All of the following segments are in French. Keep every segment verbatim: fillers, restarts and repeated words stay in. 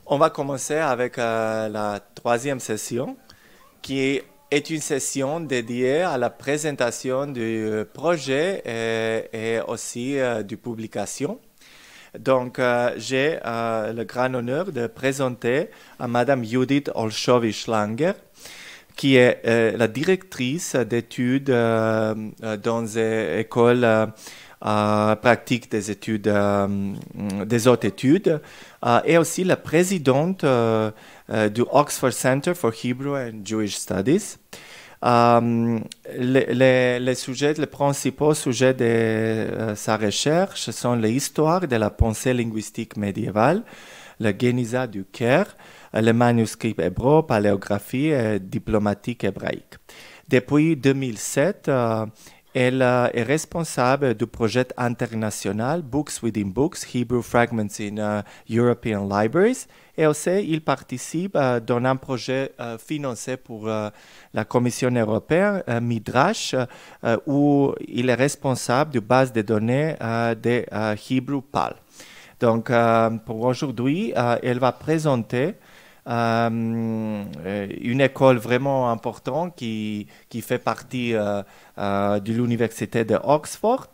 On va commencer avec euh, la troisième session, qui est, est une session dédiée à la présentation du projet et, et aussi euh, du publication. Donc, euh, j'ai euh, le grand honneur de présenter à Madame Judith Olszowicz-Langer, qui est euh, la directrice d'études euh, dans l'école euh, euh, pratique des études, euh, des hautes études, euh, et aussi la présidente euh, euh, du Oxford Center for Hebrew and Jewish Studies. Euh, les, les, les, sujets, les principaux sujets de euh, sa recherche sont l'histoire de la pensée linguistique médiévale, le Génisa du Caire, le manuscrit hébreu, paléographie et diplomatique hébraïque. Depuis deux mille sept, euh, elle euh, est responsable du projet international Books Within Books, Hebrew Fragments in uh, European Libraries, et aussi il participe euh, dans un projet euh, financé pour euh, la Commission européenne, euh, Midrash, euh, où il est responsable de base de données euh, de euh, Hebrew P A L. Donc, euh, pour aujourd'hui, euh, elle va présenter euh, une école vraiment importante qui, qui fait partie euh, euh, de l'université de Oxford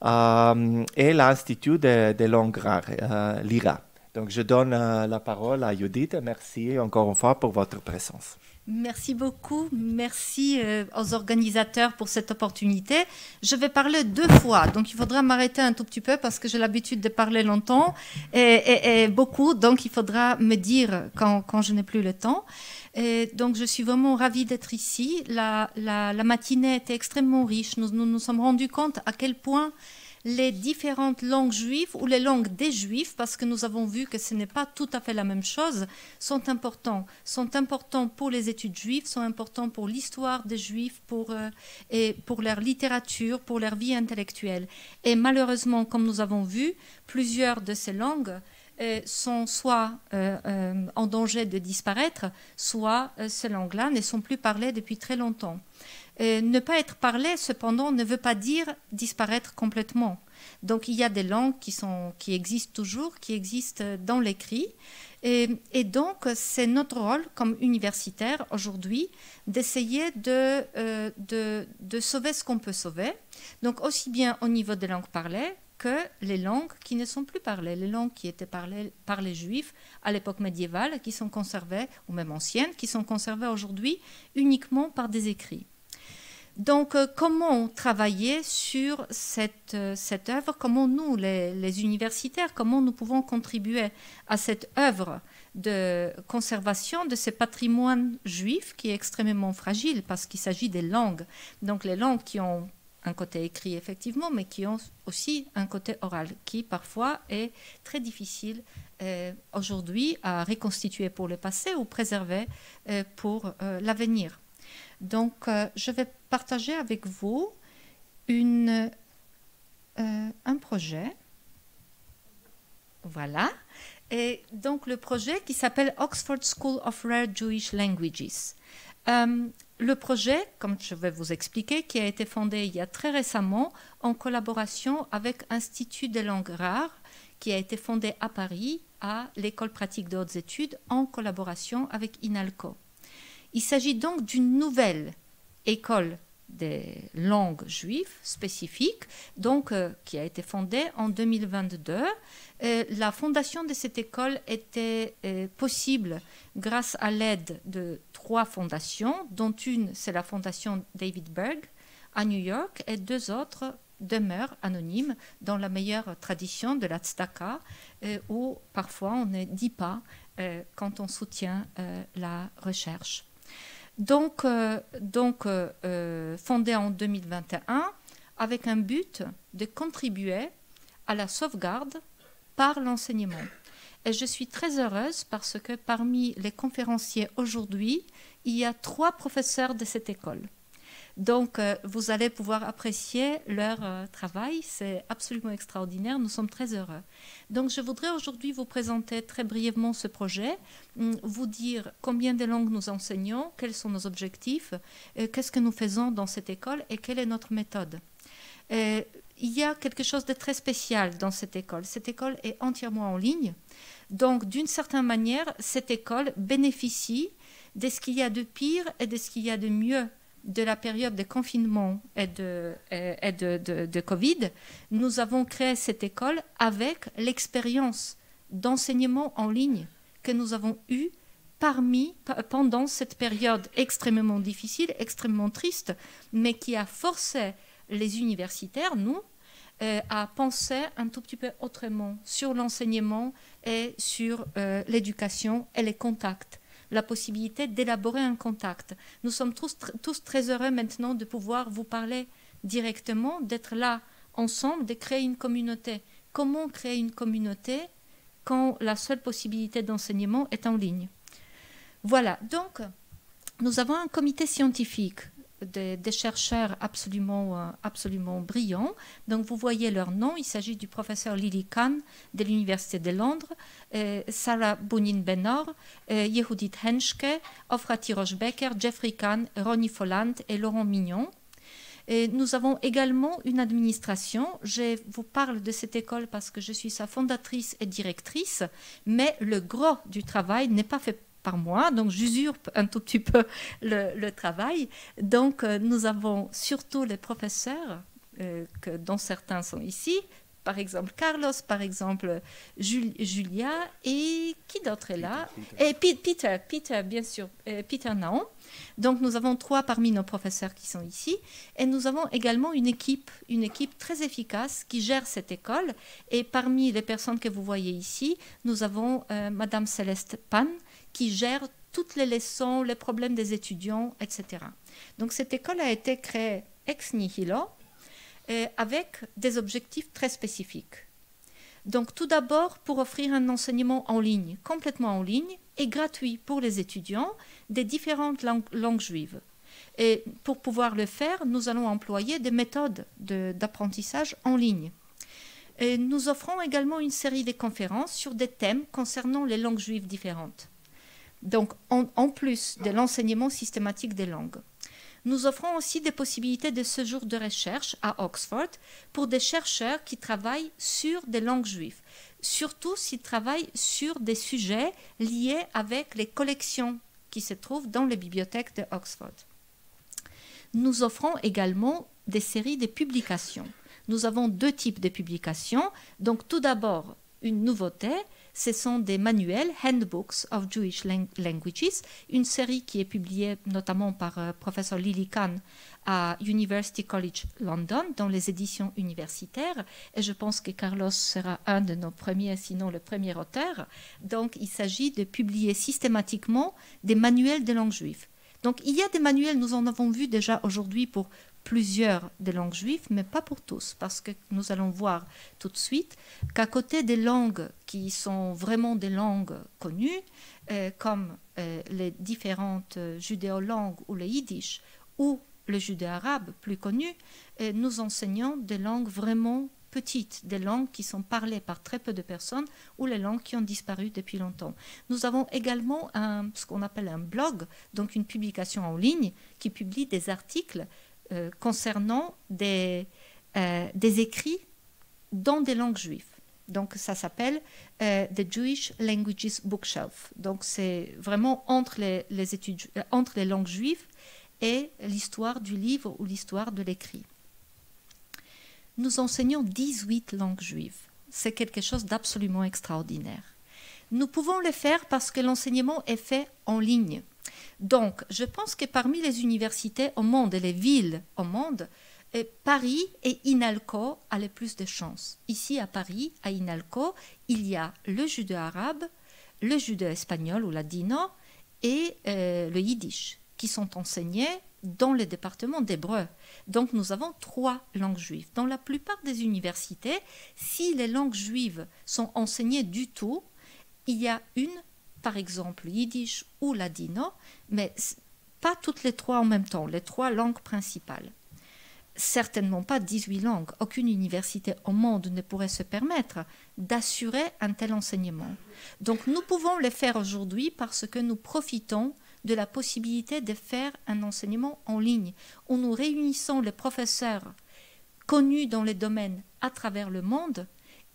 euh, et l'Institut de, de langues rares, euh, l'I R A. Donc, je donne euh, la parole à Judith. Merci encore une fois pour votre présence. Merci beaucoup. Merci euh, aux organisateurs pour cette opportunité. Je vais parler deux fois, donc il faudra m'arrêter un tout petit peu parce que j'ai l'habitude de parler longtemps et, et, et beaucoup, donc il faudra me dire quand, quand je n'ai plus le temps. Et donc je suis vraiment ravie d'être ici. La, la, la matinée était extrêmement riche. Nous nous, nous sommes rendus compte à quel point les différentes langues juives ou les langues des juifs, parce que nous avons vu que ce n'est pas tout à fait la même chose, sont importants. Sont importants pour les études juives, sont importants pour l'histoire des juifs, pour, euh, et pour leur littérature, pour leur vie intellectuelle. Et malheureusement, comme nous avons vu, plusieurs de ces langues euh, sont soit euh, euh, en danger de disparaître, soit euh, ces langues-là ne sont plus parlées depuis très longtemps. Euh, ne pas être parlé, cependant, ne veut pas dire disparaître complètement. Donc, il y a des langues qui, sont, qui existent toujours, qui existent dans l'écrit. Et, et donc, c'est notre rôle comme universitaire aujourd'hui d'essayer de, euh, de, de sauver ce qu'on peut sauver. Donc, aussi bien au niveau des langues parlées que les langues qui ne sont plus parlées, les langues qui étaient parlées par les Juifs à l'époque médiévale, qui sont conservées, ou même anciennes, qui sont conservées aujourd'hui uniquement par des écrits. Donc, euh, comment travailler sur cette, euh, cette œuvre? Comment nous, les, les universitaires, comment nous pouvons contribuer à cette œuvre de conservation de ce patrimoine juif qui est extrêmement fragile parce qu'il s'agit des langues. Donc, les langues qui ont un côté écrit, effectivement, mais qui ont aussi un côté oral qui, parfois, est très difficile euh, aujourd'hui à reconstituer pour le passé ou préserver euh, pour euh, l'avenir. Donc, euh, je vais partager avec vous une, euh, un projet. Voilà. Et donc, le projet qui s'appelle Oxford School of Rare Jewish Languages. Euh, le projet, comme je vais vous expliquer, qui a été fondé il y a très récemment en collaboration avec Institut des langues rares, qui a été fondé à Paris, à l'École pratique de hautes études, en collaboration avec INALCO. Il s'agit donc d'une nouvelle école des langues juives spécifiques, donc, euh, qui a été fondée en deux mille vingt-deux. Euh, la fondation de cette école était euh, possible grâce à l'aide de trois fondations, dont une, c'est la fondation David Berg à New York, et deux autres demeurent anonymes dans la meilleure tradition de la tzedaka, euh, où parfois on ne dit pas euh, quand on soutient euh, la recherche. Donc, euh, donc euh, euh, fondée en deux mille vingt et un avec un but de contribuer à la sauvegarde par l'enseignement. Et je suis très heureuse parce que parmi les conférenciers aujourd'hui, il y a trois professeurs de cette école. Donc, euh, vous allez pouvoir apprécier leur euh, travail. C'est absolument extraordinaire. Nous sommes très heureux. Donc, je voudrais aujourd'hui vous présenter très brièvement ce projet, vous dire combien de langues nous enseignons, quels sont nos objectifs, euh, qu'est-ce que nous faisons dans cette école et quelle est notre méthode. Euh, il y a quelque chose de très spécial dans cette école. Cette école est entièrement en ligne. Donc, d'une certaine manière, cette école bénéficie de ce qu'il y a de pire et de ce qu'il y a de mieux de la période de confinement et de, et de, de, de Covid. Nous avons créé cette école avec l'expérience d'enseignement en ligne que nous avons eue parmi, pendant cette période extrêmement difficile, extrêmement triste, mais qui a forcé les universitaires, nous, euh, à penser un tout petit peu autrement sur l'enseignement et sur euh, l'éducation et les contacts, la possibilité d'élaborer un contact. Nous sommes tous, tous très heureux maintenant de pouvoir vous parler directement, d'être là ensemble, de créer une communauté. Comment créer une communauté quand la seule possibilité d'enseignement est en ligne? Voilà, donc nous avons un comité scientifique des, des chercheurs absolument, absolument brillants. Donc vous voyez leur nom, il s'agit du professeur Lily Kahn de l'Université de Londres, euh, Sarah Bounin-Benor, euh, Yehudit Henschke, Ofra Tirosh-Becker, Jeffrey Kahn, Ronnie Folland et Laurent Mignon. Et nous avons également une administration. Je vous parle de cette école parce que je suis sa fondatrice et directrice, mais le gros du travail n'est pas fait par moi, donc j'usurpe un tout petit peu le, le travail. Donc euh, nous avons surtout les professeurs, euh, que, dont certains sont ici, par exemple Carlos, par exemple Jul Julia, et qui d'autre est là? Peter, Peter. Et Peter, Peter, bien sûr, euh, Peter Naon. Donc nous avons trois parmi nos professeurs qui sont ici, et nous avons également une équipe, une équipe très efficace qui gère cette école. Et parmi les personnes que vous voyez ici, nous avons euh, Madame Céleste Pan, qui gère toutes les leçons, les problèmes des étudiants, et cetera. Donc cette école a été créée ex nihilo euh, avec des objectifs très spécifiques. Donc tout d'abord pour offrir un enseignement en ligne, complètement en ligne et gratuit pour les étudiants des différentes langues, langues juives. Et pour pouvoir le faire, nous allons employer des méthodes d'apprentissage en ligne. Et nous offrons également une série de conférences sur des thèmes concernant les langues juives différentes. Donc, en, en plus de l'enseignement systématique des langues. Nous offrons aussi des possibilités de séjour de recherche à Oxford pour des chercheurs qui travaillent sur des langues juives, surtout s'ils travaillent sur des sujets liés avec les collections qui se trouvent dans les bibliothèques de Oxford. Nous offrons également des séries de publications. Nous avons deux types de publications. Donc, tout d'abord, une nouveauté, ce sont des manuels, Handbooks of Jewish Languages, une série qui est publiée notamment par euh, professeur Lily Kahn à University College London dans les éditions universitaires. Et je pense que Carlos sera un de nos premiers, sinon le premier auteur. Donc, il s'agit de publier systématiquement des manuels de langue juive. Donc, il y a des manuels, nous en avons vu déjà aujourd'hui pour plusieurs des langues juives, mais pas pour tous, parce que nous allons voir tout de suite qu'à côté des langues qui sont vraiment des langues connues, euh, comme euh, les différentes euh, judéo-langues ou le yiddish, ou le judéo-arabe plus connu, euh, nous enseignons des langues vraiment petites, des langues qui sont parlées par très peu de personnes, ou les langues qui ont disparu depuis longtemps. Nous avons également un, ce qu'on appelle un blog, donc une publication en ligne, qui publie des articles Euh, concernant des, euh, des écrits dans des langues juives. Donc ça s'appelle euh, The Jewish Languages Bookshelf. Donc c'est vraiment entre les, les études, euh, entre les langues juives et l'histoire du livre ou l'histoire de l'écrit. Nous enseignons dix-huit langues juives. C'est quelque chose d'absolument extraordinaire. Nous pouvons le faire parce que l'enseignement est fait en ligne. Donc, je pense que parmi les universités au monde et les villes au monde, Paris et INALCO a le plus de chances. Ici, à Paris, à INALCO, il y a le judéo-arabe, le judéo-espagnol ou ladino et euh, le yiddish qui sont enseignés dans le département d'hébreu. Donc, nous avons trois langues juives. Dans la plupart des universités, si les langues juives sont enseignées du tout, il y a une, par exemple, yiddish ou ladino, mais pas toutes les trois en même temps, les trois langues principales. Certainement pas dix-huit langues. Aucune université au monde ne pourrait se permettre d'assurer un tel enseignement. Donc nous pouvons le faire aujourd'hui parce que nous profitons de la possibilité de faire un enseignement en ligne, où nous réunissons les professeurs connus dans les domaines à travers le monde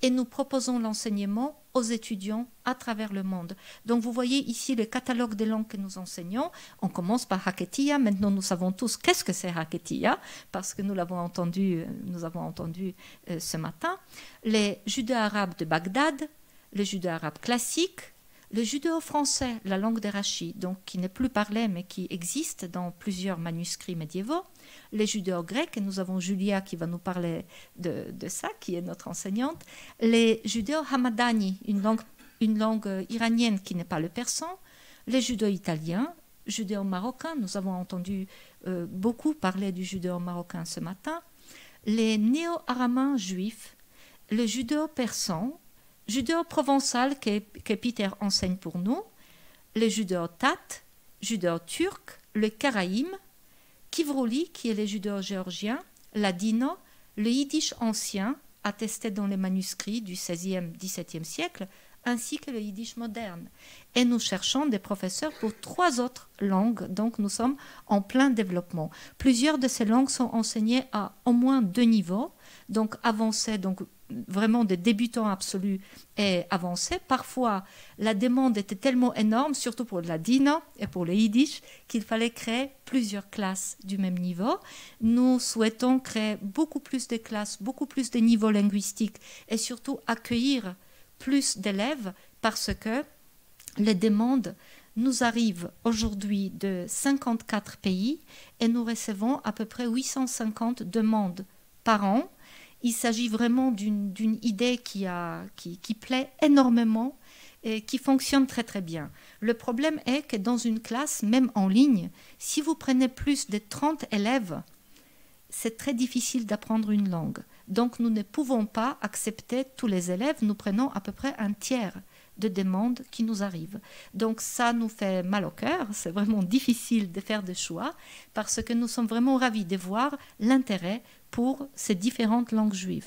et nous proposons l'enseignement aux étudiants à travers le monde. Donc vous voyez ici le catalogue des langues que nous enseignons. On commence par Haketia. Maintenant, nous savons tous qu'est-ce que c'est Haketia, parce que nous l'avons entendu, nous avons entendu euh, ce matin. Les judéo-arabes de Bagdad, le judéo-arabe classique, le judéo-français, la langue des Rachis, donc qui n'est plus parlée mais qui existe dans plusieurs manuscrits médiévaux, les judéo-grecs, et nous avons Julia qui va nous parler de, de ça, qui est notre enseignante, les judéo-hamadani, une langue, une langue iranienne qui n'est pas le persan, les judéo-italiens, judéo-marocains, nous avons entendu euh, beaucoup parler du judéo-marocain ce matin, les néo-araméens juifs, le judéo-persan, judéo-provençal que, que Peter enseigne pour nous, le judéo-tate, judéo-turc, le karaïm, Kivrouli, qui est le judéo-géorgien, ladino, le yiddish ancien, attesté dans les manuscrits du seizième dix-septième siècle, ainsi que le yiddish moderne. Et nous cherchons des professeurs pour trois autres langues, donc nous sommes en plein développement. Plusieurs de ces langues sont enseignées à au moins deux niveaux, donc avancé, donc vraiment des débutants absolus et avancés. Parfois, la demande était tellement énorme, surtout pour le ladino et pour le yiddish, qu'il fallait créer plusieurs classes du même niveau. Nous souhaitons créer beaucoup plus de classes, beaucoup plus de niveaux linguistiques et surtout accueillir plus d'élèves parce que les demandes nous arrivent aujourd'hui de cinquante-quatre pays et nous recevons à peu près huit cent cinquante demandes par an. Il s'agit vraiment d'une, d'une idée qui, a, qui, qui plaît énormément et qui fonctionne très très bien. Le problème est que dans une classe, même en ligne, si vous prenez plus de trente élèves, c'est très difficile d'apprendre une langue. Donc nous ne pouvons pas accepter tous les élèves, nous prenons à peu près un tiers de demandes qui nous arrivent. Donc ça nous fait mal au cœur, c'est vraiment difficile de faire des choix parce que nous sommes vraiment ravis de voir l'intérêt pour ces différentes langues juives.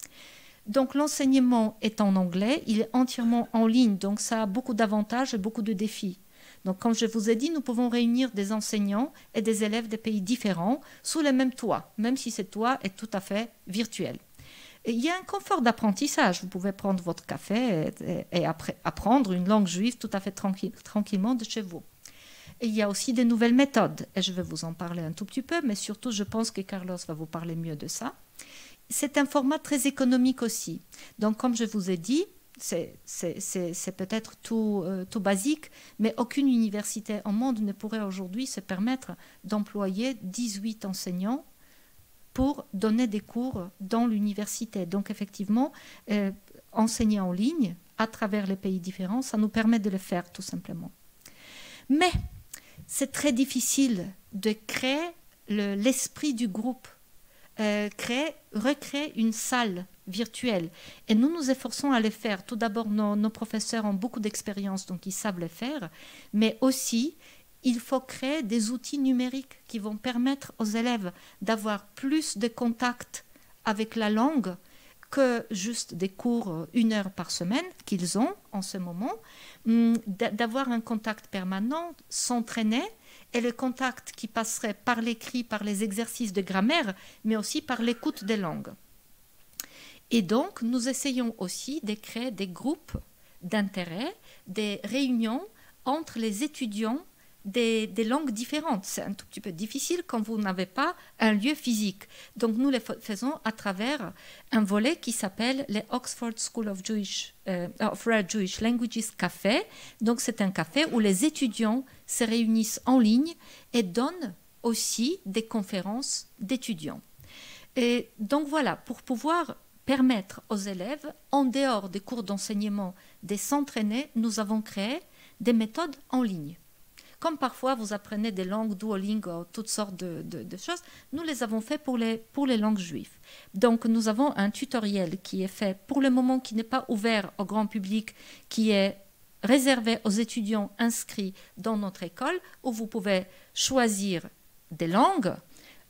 Donc l'enseignement est en anglais, il est entièrement en ligne, donc ça a beaucoup d'avantages et beaucoup de défis. Donc comme je vous ai dit, nous pouvons réunir des enseignants et des élèves de pays différents sous le même toit, même si ce toit est tout à fait virtuel. Et il y a un confort d'apprentissage, vous pouvez prendre votre café et, et, et après, apprendre une langue juive tout à fait tranquille, tranquillement de chez vous. Et il y a aussi des nouvelles méthodes, et je vais vous en parler un tout petit peu, mais surtout je pense que Carlos va vous parler mieux de ça. C'est un format très économique aussi. Donc comme je vous ai dit, c'est, c'est, c'est, c'est peut-être tout, euh, tout basique, mais aucune université au monde ne pourrait aujourd'hui se permettre d'employer dix-huit enseignants pour donner des cours dans l'université. Donc effectivement, euh, enseigner en ligne à travers les pays différents, ça nous permet de le faire tout simplement. Mais c'est très difficile de créer le, l'esprit du groupe, euh, créer, recréer une salle virtuelle. Et nous nous efforçons à le faire. Tout d'abord, nos, nos professeurs ont beaucoup d'expérience, donc ils savent le faire, mais aussi, il faut créer des outils numériques qui vont permettre aux élèves d'avoir plus de contacts avec la langue que juste des cours une heure par semaine qu'ils ont en ce moment, d'avoir un contact permanent, s'entraîner, et le contact qui passerait par l'écrit, par les exercices de grammaire, mais aussi par l'écoute des langues. Et donc, nous essayons aussi de créer des groupes d'intérêt, des réunions entre les étudiants Des, des langues différentes. C'est un tout petit peu difficile quand vous n'avez pas un lieu physique. Donc nous les faisons à travers un volet qui s'appelle les Oxford School of, Jewish, euh, of Rare Jewish Languages Café. Donc c'est un café où les étudiants se réunissent en ligne et donnent aussi des conférences d'étudiants. Et donc voilà, pour pouvoir permettre aux élèves, en dehors des cours d'enseignement, de s'entraîner, nous avons créé des méthodes en ligne. Comme parfois vous apprenez des langues, Duolingo, toutes sortes de, de, de choses, nous les avons fait pour les, pour les langues juives. Donc nous avons un tutoriel qui est fait pour le moment, qui n'est pas ouvert au grand public, qui est réservé aux étudiants inscrits dans notre école, où vous pouvez choisir des langues,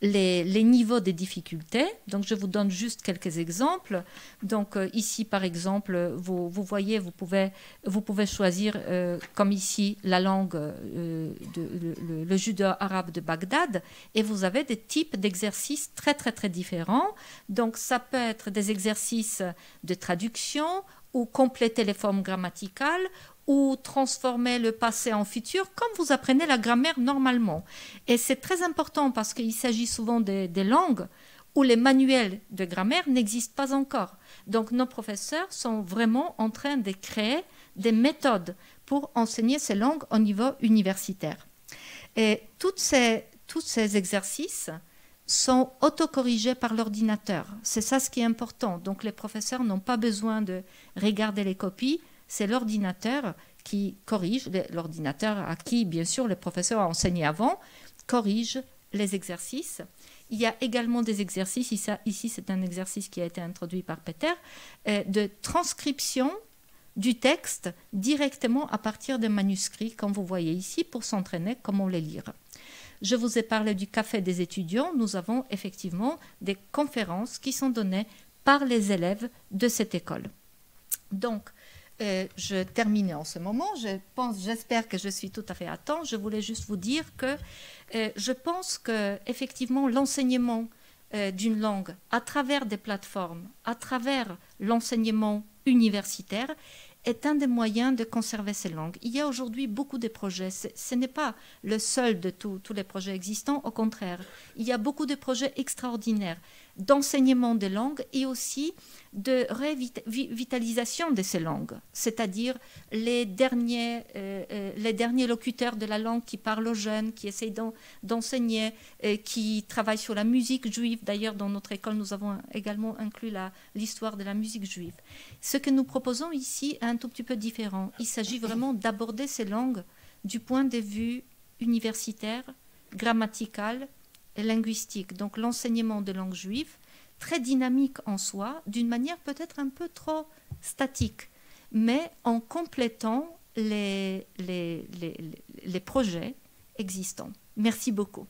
les, les niveaux des difficultés. Donc, je vous donne juste quelques exemples. Donc, euh, ici, par exemple, vous, vous voyez, vous pouvez, vous pouvez choisir, euh, comme ici, la langue, euh, de, le, le, le judéo-arabe de Bagdad, et vous avez des types d'exercices très, très, très différents. Donc, ça peut être des exercices de traduction ou compléter les formes grammaticales, ou transformer le passé en futur, comme vous apprenez la grammaire normalement. Et c'est très important parce qu'il s'agit souvent des, des langues où les manuels de grammaire n'existent pas encore. Donc nos professeurs sont vraiment en train de créer des méthodes pour enseigner ces langues au niveau universitaire. Et toutes ces, tous ces exercices sont autocorrigés par l'ordinateur. C'est ça ce qui est important. Donc les professeurs n'ont pas besoin de regarder les copies, c'est l'ordinateur qui corrige, l'ordinateur à qui, bien sûr, le professeur a enseigné avant, corrige les exercices. Il y a également des exercices, ici, ici c'est un exercice qui a été introduit par Peter, euh, de transcription du texte directement à partir des manuscrits, comme vous voyez ici, pour s'entraîner comment les lire. Je vous ai parlé du café des étudiants. Nous avons effectivement des conférences qui sont données par les élèves de cette école. Donc, Euh, je termine en ce moment. Je pense, j'espère que je suis tout à fait à temps. Je voulais juste vous dire que euh, je pense que effectivement l'enseignement euh, d'une langue à travers des plateformes, à travers l'enseignement universitaire, est un des moyens de conserver ces langues. Il y a aujourd'hui beaucoup de projets. Ce n'est pas le seul de tout, tous les projets existants, au contraire. Il y a beaucoup de projets extraordinaires d'enseignement des langues et aussi de revitalisation de ces langues, c'est-à-dire les derniers, euh, euh, les derniers locuteurs de la langue qui parlent aux jeunes, qui essayent d'enseigner, euh, qui travaillent sur la musique juive. D'ailleurs, dans notre école, nous avons également inclus l'histoire de la musique juive. Ce que nous proposons ici est un tout petit peu différent. Il s'agit vraiment d'aborder ces langues du point de vue universitaire, grammatical et linguistique. Donc l'enseignement de langue juive, très dynamique en soi, d'une manière peut-être un peu trop statique, mais en complétant les, les, les, les projets existants. Merci beaucoup.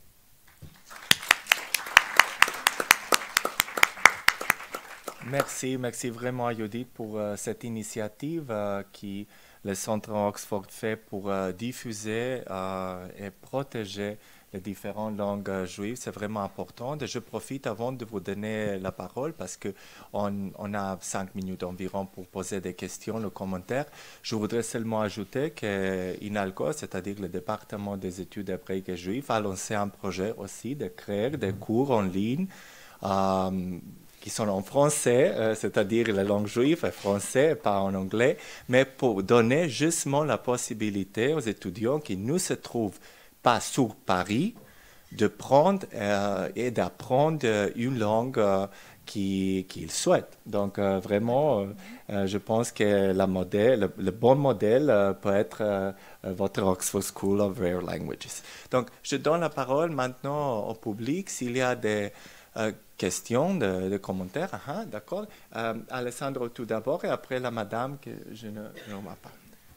Merci, merci vraiment à Judith pour uh, cette initiative uh, qui le Centre Oxford fait pour uh, diffuser uh, et protéger les différentes langues uh, juives. C'est vraiment important. Et je profite avant de vous donner la parole parce qu'on on a cinq minutes environ pour poser des questions, le commentaire. Je voudrais seulement ajouter que INALCO, c'est-à-dire le département des études hébraïques et juives, a lancé un projet aussi de créer des cours en ligne um, qui sont en français, euh, c'est-à-dire la langue juive est français, pas en anglais, mais pour donner justement la possibilité aux étudiants qui ne se trouvent pas sur Paris de prendre euh, et d'apprendre une langue euh, qu'ils qui souhaitent. Donc euh, vraiment, euh, je pense que la modèle, le, le bon modèle euh, peut être euh, votre Oxford School of Rare Languages. Donc je donne la parole maintenant au public s'il y a des Euh, questions, de, de commentaires. Uh-huh, d'accord. Euh, Alessandro tout d'abord et après la madame que je ne vois pas.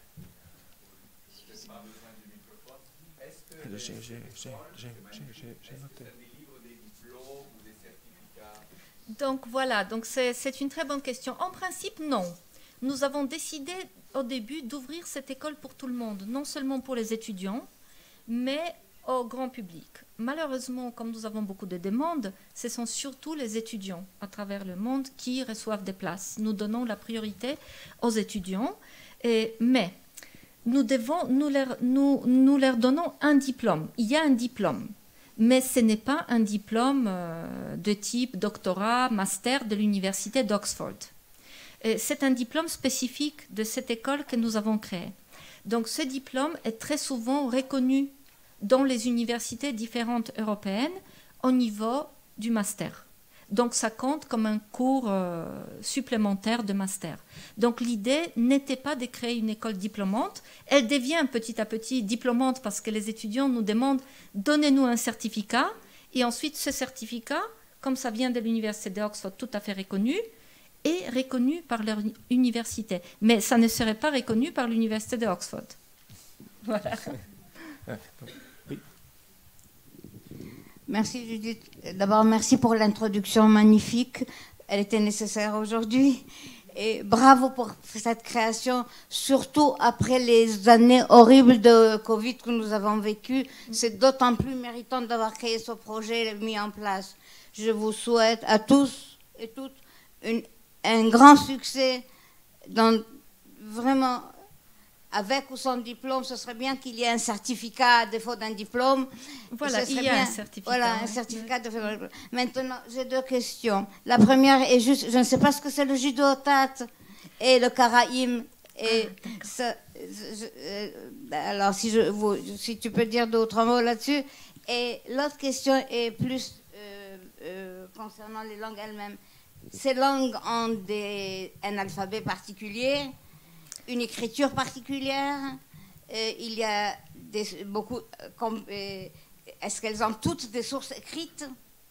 J'ai noté. Donc voilà, donc c'est une très bonne question. En principe, non. Nous avons décidé au début d'ouvrir cette école pour tout le monde, non seulement pour les étudiants, mais au grand public. Malheureusement, comme nous avons beaucoup de demandes, ce sont surtout les étudiants à travers le monde qui reçoivent des places. Nous donnons la priorité aux étudiants, et, mais nous, devons, nous, leur, nous, nous leur donnons un diplôme. Il y a un diplôme, mais ce n'est pas un diplôme euh, de type doctorat, master de l'université d'Oxford. C'est un diplôme spécifique de cette école que nous avons créée. Donc ce diplôme est très souvent reconnu dans les universités différentes européennes au niveau du master. Donc ça compte comme un cours euh, supplémentaire de master. Donc l'idée n'était pas de créer une école diplômante. Elle devient petit à petit diplômante parce que les étudiants nous demandent « donnez-nous un certificat » et ensuite ce certificat, comme ça vient de l'université d'Oxford, tout à fait reconnu, est reconnu par leur université. Mais ça ne serait pas reconnu par l'université d'Oxford. Voilà. Oui. Merci Judith. D'abord, merci pour l'introduction magnifique. Elle était nécessaire aujourd'hui. Et bravo pour cette création, surtout après les années horribles de Covid que nous avons vécues. C'est d'autant plus méritant d'avoir créé ce projet mis en place. Je vous souhaite à tous et toutes une, un grand succès dans vraiment... Avec ou sans diplôme, ce serait bien qu'il y ait un certificat à défaut d'un diplôme. Voilà, il y a bien, un certificat. Voilà, un certificat de défaut d'un diplôme. Maintenant, j'ai deux questions. La première est juste, je ne sais pas ce que c'est le judo-tat et le karaïm. Et ah, ça, je, euh, alors, si, je, vous, si tu peux dire d'autres mots là-dessus. Et l'autre question est plus euh, euh, concernant les langues elles-mêmes. Ces langues ont des, un alphabet particulier, une écriture particulière, euh, il y a des, beaucoup, comme, euh, est-ce qu'elles ont toutes des sources écrites?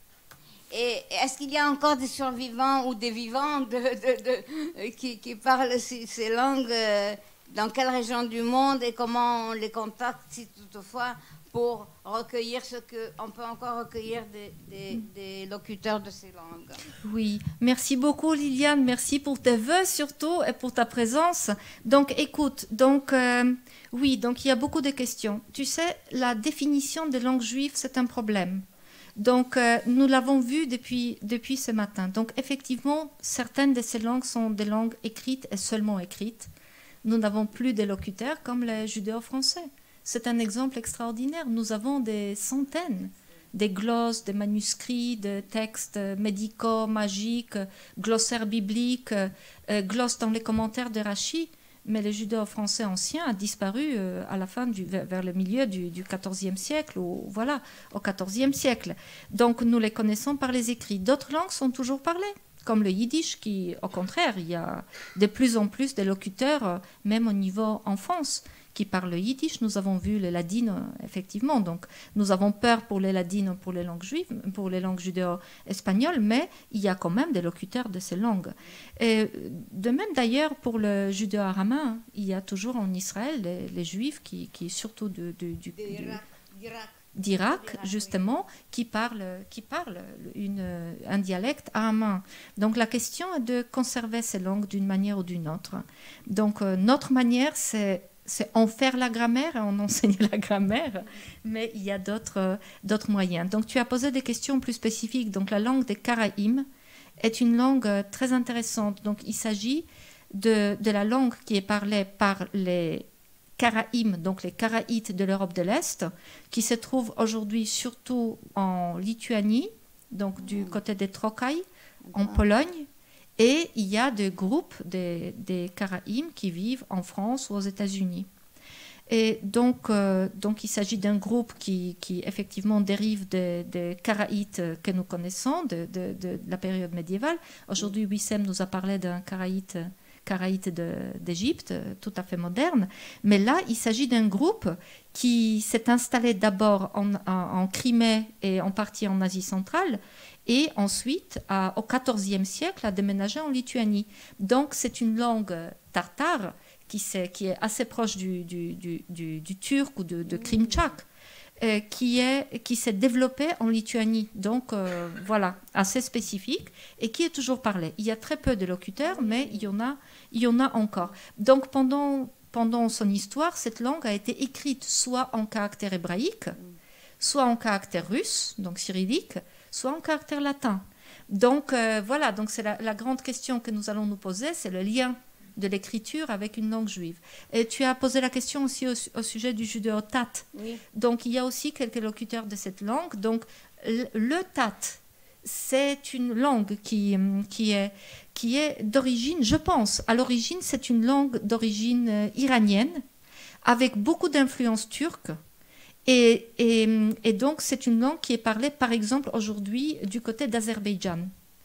Et est-ce qu'il y a encore des survivants ou des vivants de, de, de, qui, qui parlent ces, ces langues? euh, Dans quelle région du monde et comment on les contacte, si toutefois, pour recueillir ce qu'on peut encore recueillir des, des, des locuteurs de ces langues? Oui, merci beaucoup Liliane, merci pour tes vœux surtout et pour ta présence. Donc écoute, donc, euh, oui, donc il y a beaucoup de questions. Tu sais, la définition des langues juives, c'est un problème. Donc euh, nous l'avons vu depuis, depuis ce matin. Donc effectivement, certaines de ces langues sont des langues écrites et seulement écrites. Nous n'avons plus de locuteurs comme les judéo-français. C'est un exemple extraordinaire. Nous avons des centaines, des glosses, des manuscrits, des textes médicaux, magiques, glossaires bibliques, euh, glosses dans les commentaires de Rachi. Mais le judéo-français ancien a disparu euh, à la fin, du, vers le milieu du, du quatorzième siècle, ou voilà, au quatorzième siècle. Donc nous les connaissons par les écrits. D'autres langues sont toujours parlées, comme le yiddish, qui, au contraire, il y a de plus en plus de locuteurs, euh, même au niveau en France, qui parlent le yiddish. Nous avons vu les ladines, effectivement. Donc, nous avons peur pour les ladines, pour les langues juives, pour les langues judéo-espagnoles, mais il y a quand même des locuteurs de ces langues. Et de même, d'ailleurs, pour le judéo-araméen, il y a toujours en Israël les, les juifs qui, qui surtout de, de, du, d'Irak, justement, qui parlent, qui parlent une, un dialecte araméen. Donc, la question est de conserver ces langues d'une manière ou d'une autre. Donc, euh, notre manière, c'est c'est en faire la grammaire et en enseigner la grammaire, mais il y a d'autres, euh, d'autres moyens. Donc, tu as posé des questions plus spécifiques. Donc, la langue des Karaïm est une langue euh, très intéressante. Donc, il s'agit de, de la langue qui est parlée par les Karaïm, donc les Karaïtes de l'Europe de l'Est, qui se trouvent aujourd'hui surtout en Lituanie, donc du côté des Trocailles, en Pologne. Et il y a des groupes des, des Karaïm qui vivent en France ou aux États-Unis. Et donc, euh, donc il s'agit d'un groupe qui, qui effectivement dérive des, des Karaïtes que nous connaissons, de, de, de la période médiévale. Aujourd'hui, Wissem nous a parlé d'un Karaïte, Karaïte de, d'Égypte, tout à fait moderne. Mais là, il s'agit d'un groupe qui s'est installé d'abord en, en, en Crimée et en partie en Asie centrale, et ensuite, à, au quatorzième siècle, a déménagé en Lituanie. Donc, c'est une langue tartare qui, qui est assez proche du, du, du, du, du turc ou de, de Krimtchak, euh, qui, est, qui s'est développée en Lituanie. Donc, euh, voilà, assez spécifique, et qui est toujours parlée. Il y a très peu de locuteurs, mais il y en a, il y en a encore. Donc, pendant, pendant son histoire, cette langue a été écrite soit en caractère hébraïque, soit en caractère russe, donc cyrillique, soit en caractère latin. Donc euh, voilà, donc c'est la, la grande question que nous allons nous poser, c'est le lien de l'écriture avec une langue juive. Et tu as posé la question aussi au, au sujet du judéo-tat. Oui. Donc il y a aussi quelques locuteurs de cette langue. Donc le, le tat, c'est une langue qui, qui est, qui est d'origine, je pense, à l'origine, c'est une langue d'origine euh, iranienne, avec beaucoup d'influence turque. Et, et, et donc, c'est une langue qui est parlée, par exemple, aujourd'hui du côté d'Azerbaïdjan.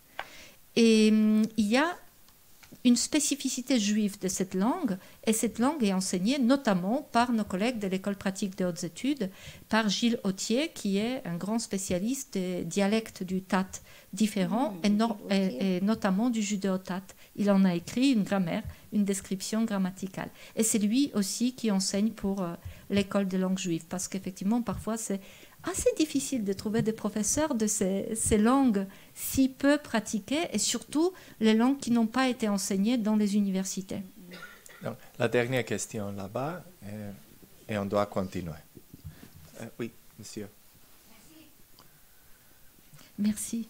Et il y a une spécificité juive de cette langue, et cette langue est enseignée notamment par nos collègues de l'École pratique des hautes études, par Gilles Autier, qui est un grand spécialiste des dialectes du tat différents, mmh, et, no et, et notamment du judéo-tat. Il en a écrit une grammaire, une description grammaticale. Et c'est lui aussi qui enseigne pour euh, l'école des langues juives, parce qu'effectivement, parfois, c'est assez difficile de trouver des professeurs de ces, ces langues si peu pratiquées et surtout les langues qui n'ont pas été enseignées dans les universités. Donc, la dernière question là-bas, euh, et on doit continuer. Euh, oui, monsieur. Merci.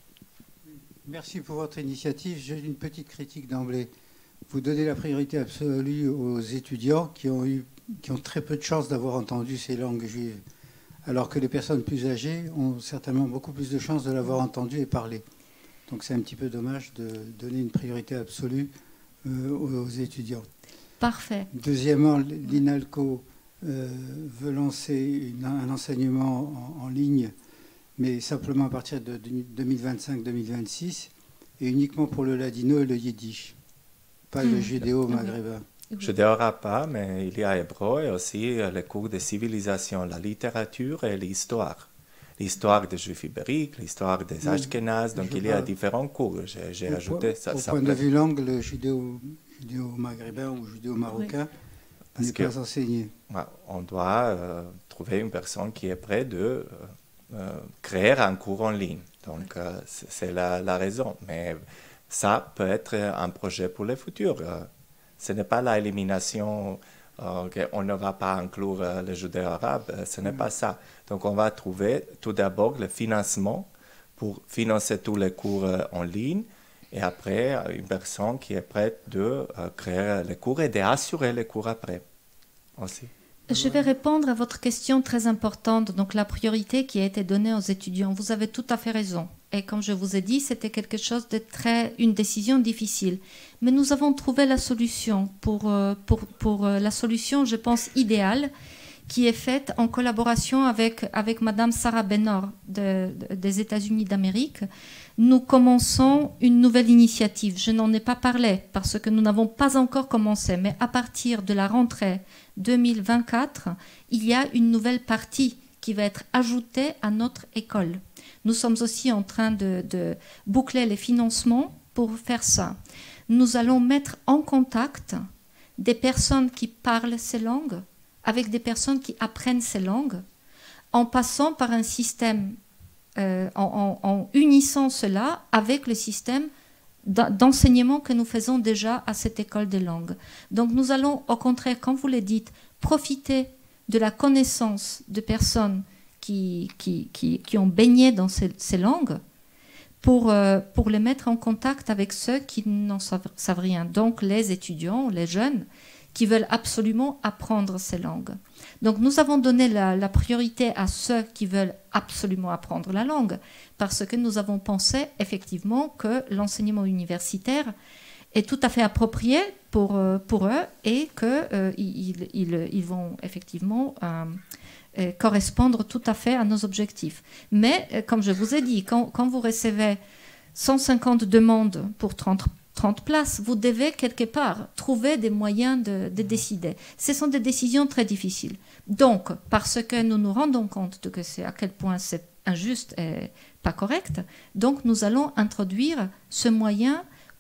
Merci pour votre initiative. J'ai une petite critique d'emblée. Vous donnez la priorité absolue aux étudiants qui ont, eu, qui ont très peu de chances d'avoir entendu ces langues juives, alors que les personnes plus âgées ont certainement beaucoup plus de chances de l'avoir entendu et parlé. Donc c'est un petit peu dommage de donner une priorité absolue euh, aux étudiants. Parfait. Deuxièmement, l'INALCO euh, veut lancer une, un enseignement en, en ligne, mais simplement à partir de deux mille vingt-cinq deux mille vingt-six, et uniquement pour le ladino et le yiddish, pas mmh. le judéo-maghrébin. Judéo-arabe pas, mais il y a hébreu et aussi les cours de civilisation, la littérature et l'histoire. L'histoire des Juifs ibériques, l'histoire des Ashkénazes, donc il y a différents cours. J'ai ajouté ça. Au point de vue langue, le judéo, judéo-maghrébin ou judéo-marocain oui. n'est pas enseigné. On doit euh, trouver une personne qui est prête de euh, euh, créer un cours en ligne. Donc euh, c'est la, la raison. Mais ça peut être un projet pour le futur. Ce n'est pas l'élimination, euh, on ne va pas inclure euh, le judéo-arabe, ce n'est mmh. pas ça. Donc on va trouver tout d'abord le financement pour financer tous les cours euh, en ligne et après une personne qui est prête de euh, créer les cours et d'assurer les cours après aussi. Je vais répondre à votre question très importante, donc la priorité qui a été donnée aux étudiants. Vous avez tout à fait raison. Et comme je vous ai dit, c'était quelque chose de très, une décision difficile. Mais nous avons trouvé la solution pour, pour, pour la solution, je pense, idéale, qui est faite en collaboration avec, avec Madame Sarah Benor de, de, des États-Unis d'Amérique. Nous commençons une nouvelle initiative. Je n'en ai pas parlé parce que nous n'avons pas encore commencé, mais à partir de la rentrée deux mille vingt-quatre, il y a une nouvelle partie qui va être ajoutée à notre école. Nous sommes aussi en train de, de boucler les financements pour faire ça. Nous allons mettre en contact des personnes qui parlent ces langues avec des personnes qui apprennent ces langues en passant par un système, euh, en, en, en unissant cela avec le système d'enseignement que nous faisons déjà à cette école des langues. Donc nous allons, au contraire, comme vous le dites, profiter de la connaissance de personnes qui, qui, qui, qui ont baigné dans ces, ces langues pour, euh, pour les mettre en contact avec ceux qui n'en savent, savent rien. Donc les étudiants, les jeunes, qui veulent absolument apprendre ces langues. Donc nous avons donné la, la priorité à ceux qui veulent absolument apprendre la langue, parce que nous avons pensé effectivement que l'enseignement universitaire est tout à fait approprié pour, pour eux et qu'ils euh, ils, ils, ils vont effectivement euh, euh, correspondre tout à fait à nos objectifs. Mais euh, comme je vous ai dit, quand, quand vous recevez cent cinquante demandes pour trente trente places, vous devez quelque part trouver des moyens de, de décider. Ce sont des décisions très difficiles. Donc, parce que nous nous rendons compte de que c'est à quel point c'est injuste et pas correct, donc nous allons introduire ce moyen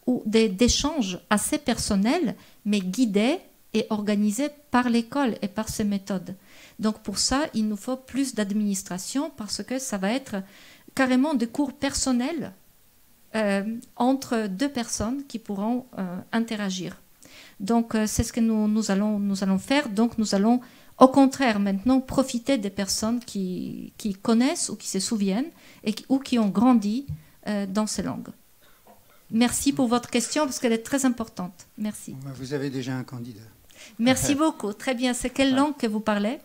d'échange assez personnel, mais guidé et organisé par l'école et par ses méthodes. Donc pour ça, il nous faut plus d'administration parce que ça va être carrément des cours personnels Euh, entre deux personnes qui pourront euh, interagir. Donc euh, c'est ce que nous, nous, allons, nous allons faire. Donc nous allons au contraire maintenant profiter des personnes qui, qui connaissent ou qui se souviennent et qui, ou qui ont grandi euh, dans ces langues. Merci pour votre question parce qu'elle est très importante. Merci. Vous avez déjà un candidat. Merci beaucoup. Très bien. C'est quelle langue que vous parlez?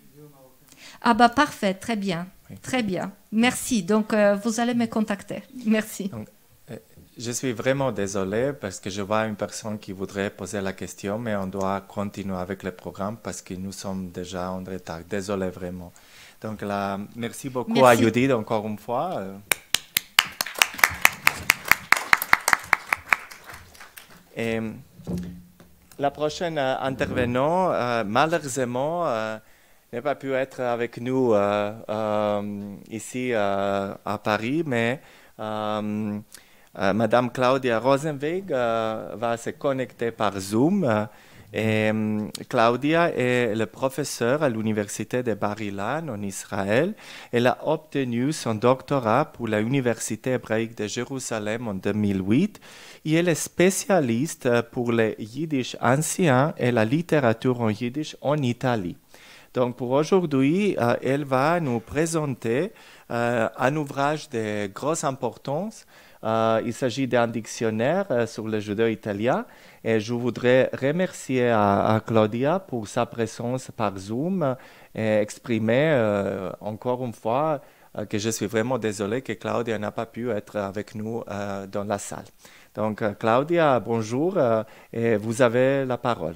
Ah bah parfait. Très bien. Très bien. Merci. Donc, euh, vous allez me contacter. Merci. Donc, euh, je suis vraiment désolé parce que je vois une personne qui voudrait poser la question, mais on doit continuer avec le programme parce que nous sommes déjà en retard. Désolé vraiment. Donc, là, merci beaucoup merci. à Judith encore une fois. Et la prochaine euh, intervenant, euh, malheureusement, euh, n'a pas pu être avec nous euh, euh, ici euh, à Paris, mais euh, euh, Madame Claudia Rosenweg euh, va se connecter par Zoom euh, Et, um, Claudia est le professeur à l'université de Bar-Ilan en Israël. Elle a obtenu son doctorat pour l'université hébraïque de Jérusalem en deux mille huit et elle est spécialiste pour le yiddish ancien et la littérature en yiddish en Italie. Donc pour aujourd'hui, euh, elle va nous présenter euh, un ouvrage de grosse importance. Euh, il s'agit d'un dictionnaire euh, sur le judéo-italien et je voudrais remercier à, à Claudia pour sa présence par Zoom et exprimer euh, encore une fois euh, que je suis vraiment désolé que Claudia n'a pas pu être avec nous euh, dans la salle. Donc euh, Claudia, bonjour euh, et vous avez la parole.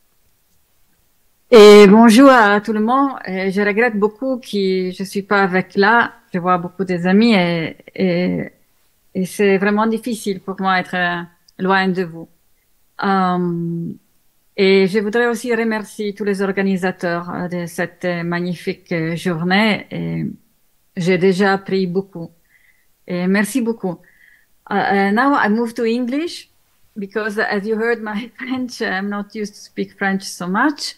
Et bonjour à tout le monde. Et je regrette beaucoup que je suis pas avec là. Je vois beaucoup des amis et, et, et c'est vraiment difficile pour moi d'être loin de vous. Um, et je voudrais aussi remercier tous les organisateurs de cette magnifique journée. Et j'ai déjà appris beaucoup. Et merci beaucoup. Uh, now I move to English because, as you heard, my French, I'm not used to speak French so much.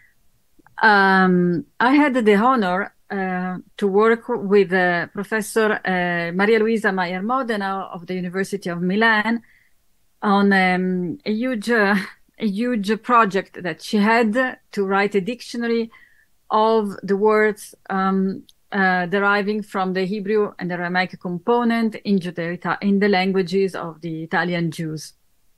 Um, I had the honor uh, to work with uh, Professor uh, Maria Luisa Maier Modena of the University of Milan on um, a huge, uh, a huge project that she had to write a dictionary of the words um, uh, deriving from the Hebrew and Aramaic component in Judeo in the languages of the Italian Jews.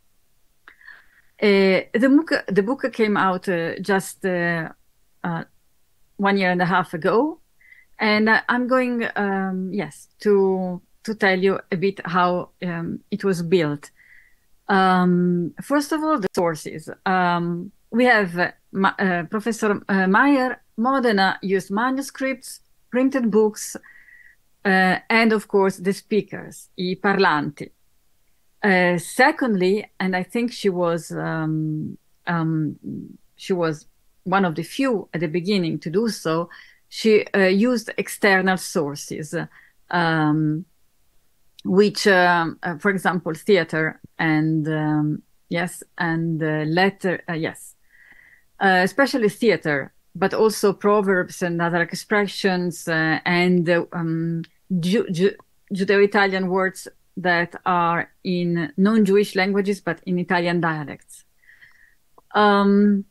Uh, the book, the book came out uh, just uh, Uh, one year and a half ago, and uh, I'm going, um, yes, to to tell you a bit how um, it was built. Um, first of all, the sources. Um, we have uh, Ma uh, Professor uh, Maier Modena used manuscripts, printed books, uh, and of course the speakers, i parlanti. Uh, secondly, and I think she was um, um, she was one of the few at the beginning to do so, she uh, used external sources, um, which, um, uh, for example, theater and, um, yes, and uh, letter, uh, yes, uh, especially theater, but also proverbs and other expressions uh, and uh, um, Ju Ju Judeo-Italian words that are in non-Jewish languages, but in Italian dialects. Um,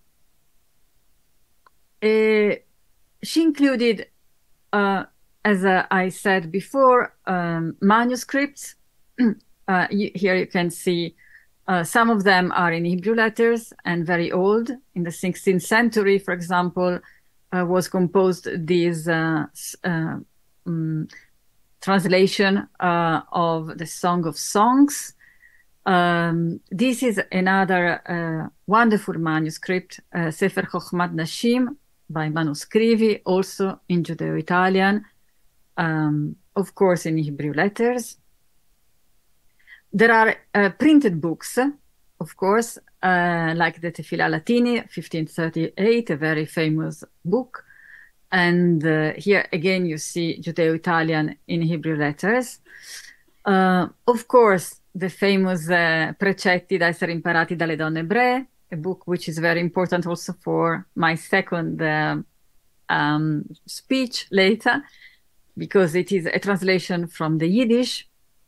Uh, she included, uh, as uh, I said before, um, manuscripts. uh, you, here you can see uh, some of them are in Hebrew letters and very old. In the sixteenth century, for example, uh, was composed this uh, uh, um, translation uh, of the Song of Songs. Um, this is another uh, wonderful manuscript, uh, Sefer Chochmat Nashim, by Manu Scrivi, also in Judeo-Italian, um, of course in Hebrew letters. There are uh, printed books, of course, uh, like the Tefillah Latini, fifteen thirty-eight, a very famous book. And uh, here again you see Judeo-Italian in Hebrew letters. Uh, of course, the famous uh, Precetti da essere imparati dalle donne ebree, a book which is very important also for my second uh, um, speech later, because it is a translation from the Yiddish.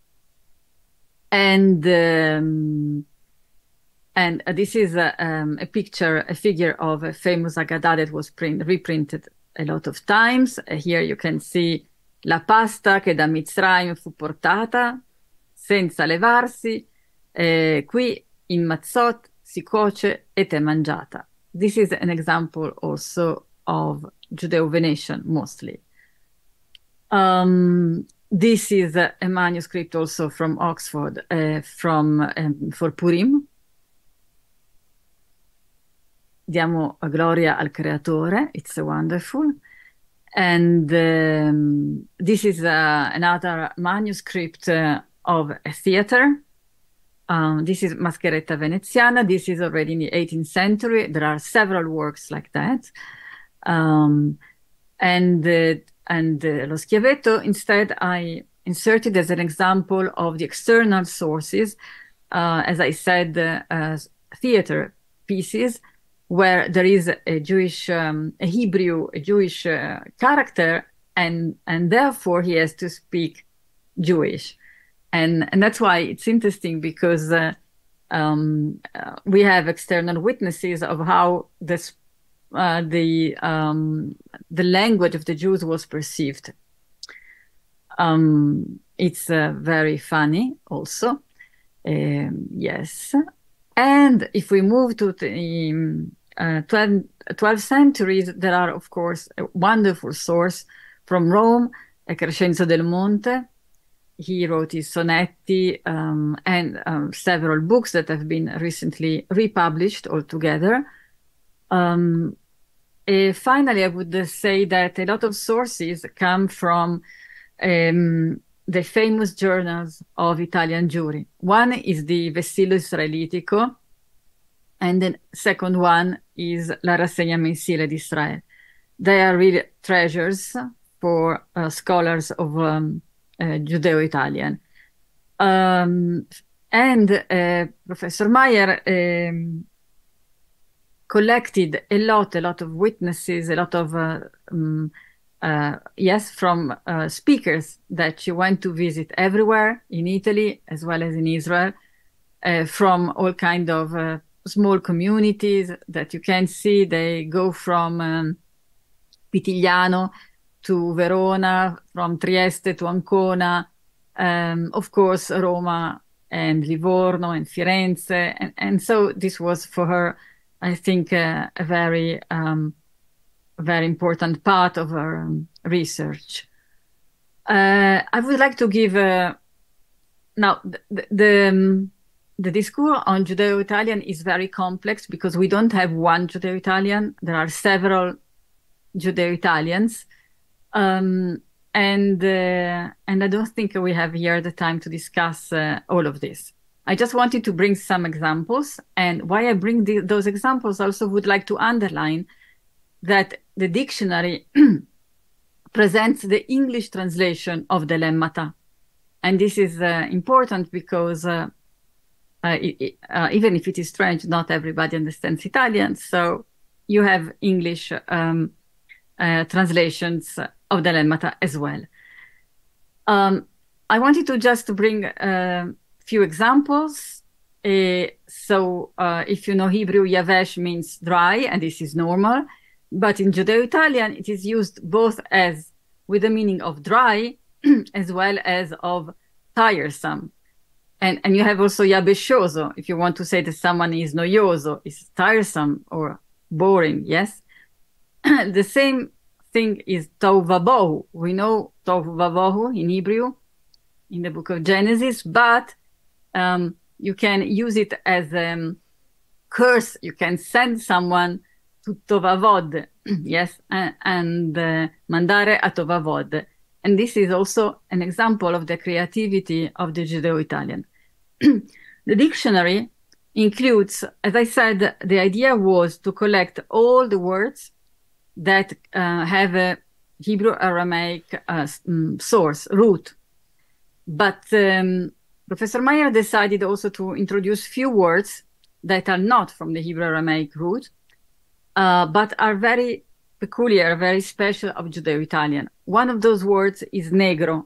And um, and uh, this is a, um, a picture, a figure of a famous Haggadah that was print, reprinted a lot of times. Uh, here you can see la pasta che da Mitzrayim fu portata senza levarsi, eh, qui in mazzot si cuoce ed è mangiata. This is an example also of Judeo-Venetian mostly. Um, this is a, a manuscript also from Oxford uh, from um, for Purim. Diamo gloria al creatore, it's a wonderful. And um, this is uh, another manuscript uh, of a theater. Um, this is Mascheretta Veneziana. This is already in the eighteenth century. There are several works like that. Um, and uh, and uh, Lo Schiavetto, instead, I inserted as an example of the external sources, uh, as I said, uh, uh, theater pieces where there is a Jewish, um, a Hebrew, a Jewish uh, character, and and therefore he has to speak Jewish, and and that's why it's interesting, because uh, um, uh, we have external witnesses of how this uh, the um, the language of the Jews was perceived. Um, it's uh, very funny also. Um, yes. And if we move to the um, uh, twelfth centuries, there are, of course, a wonderful source from Rome, Crescenzo del Monte. He wrote his sonetti um, and um, several books that have been recently republished altogether. Um, uh, finally, I would uh, say that a lot of sources come from um, the famous journals of Italian Jewry. One is the Vessillo Israelitico, and the second one is La Rassegna Mensile di Israele. They are really treasures for uh, scholars of um, uh, Judeo-Italian. Um, and uh, Professor Meyer um, collected a lot, a lot of witnesses, a lot of uh, um, Uh, yes, from uh, speakers that she went to visit everywhere in Italy as well as in Israel, uh, from all kind of uh, small communities that you can see. They go from um, Pitigliano to Verona, from Trieste to Ancona, um, of course, Roma and Livorno and Firenze. And, and so this was for her, I think, uh, a very um, very important part of her um, research. Uh, I would like to give uh, now the the, um, the discourse on Judeo-Italian is very complex, because we don't have one Judeo-Italian. There are several Judeo-Italians, um, and uh, and I don't think we have here the time to discuss uh, all of this. I just wanted to bring some examples, and why I bring the, those examples, also would like to underline that the dictionary presents the English translation of the lemmata. And this is uh, important because uh, uh, it, uh, even if it is strange, not everybody understands Italian. So you have English um, uh, translations of the lemmata as well. Um, I wanted to just bring a few examples. Uh, so uh, if you know Hebrew, yavesh means dry, and this is normal. But in Judeo-Italian, it is used both as with the meaning of dry as well as of tiresome. And, and you have also yabeshoso, if you want to say that someone is noioso, is tiresome or boring, yes? The same thing is tohu vabohu. We know tohu vabohu in Hebrew, in the book of Genesis, but um, you can use it as a um, curse. You can send someone to tovavod, yes, and, and uh, mandare a tovavod. And this is also an example of the creativity of the Judeo-Italian. The dictionary includes, as I said, the idea was to collect all the words that uh, have a Hebrew Aramaic uh, source, root. But um, Professor Meyer decided also to introduce few words that are not from the Hebrew Aramaic root, Uh, but are very peculiar, very special of Judeo-Italian. One of those words is negro,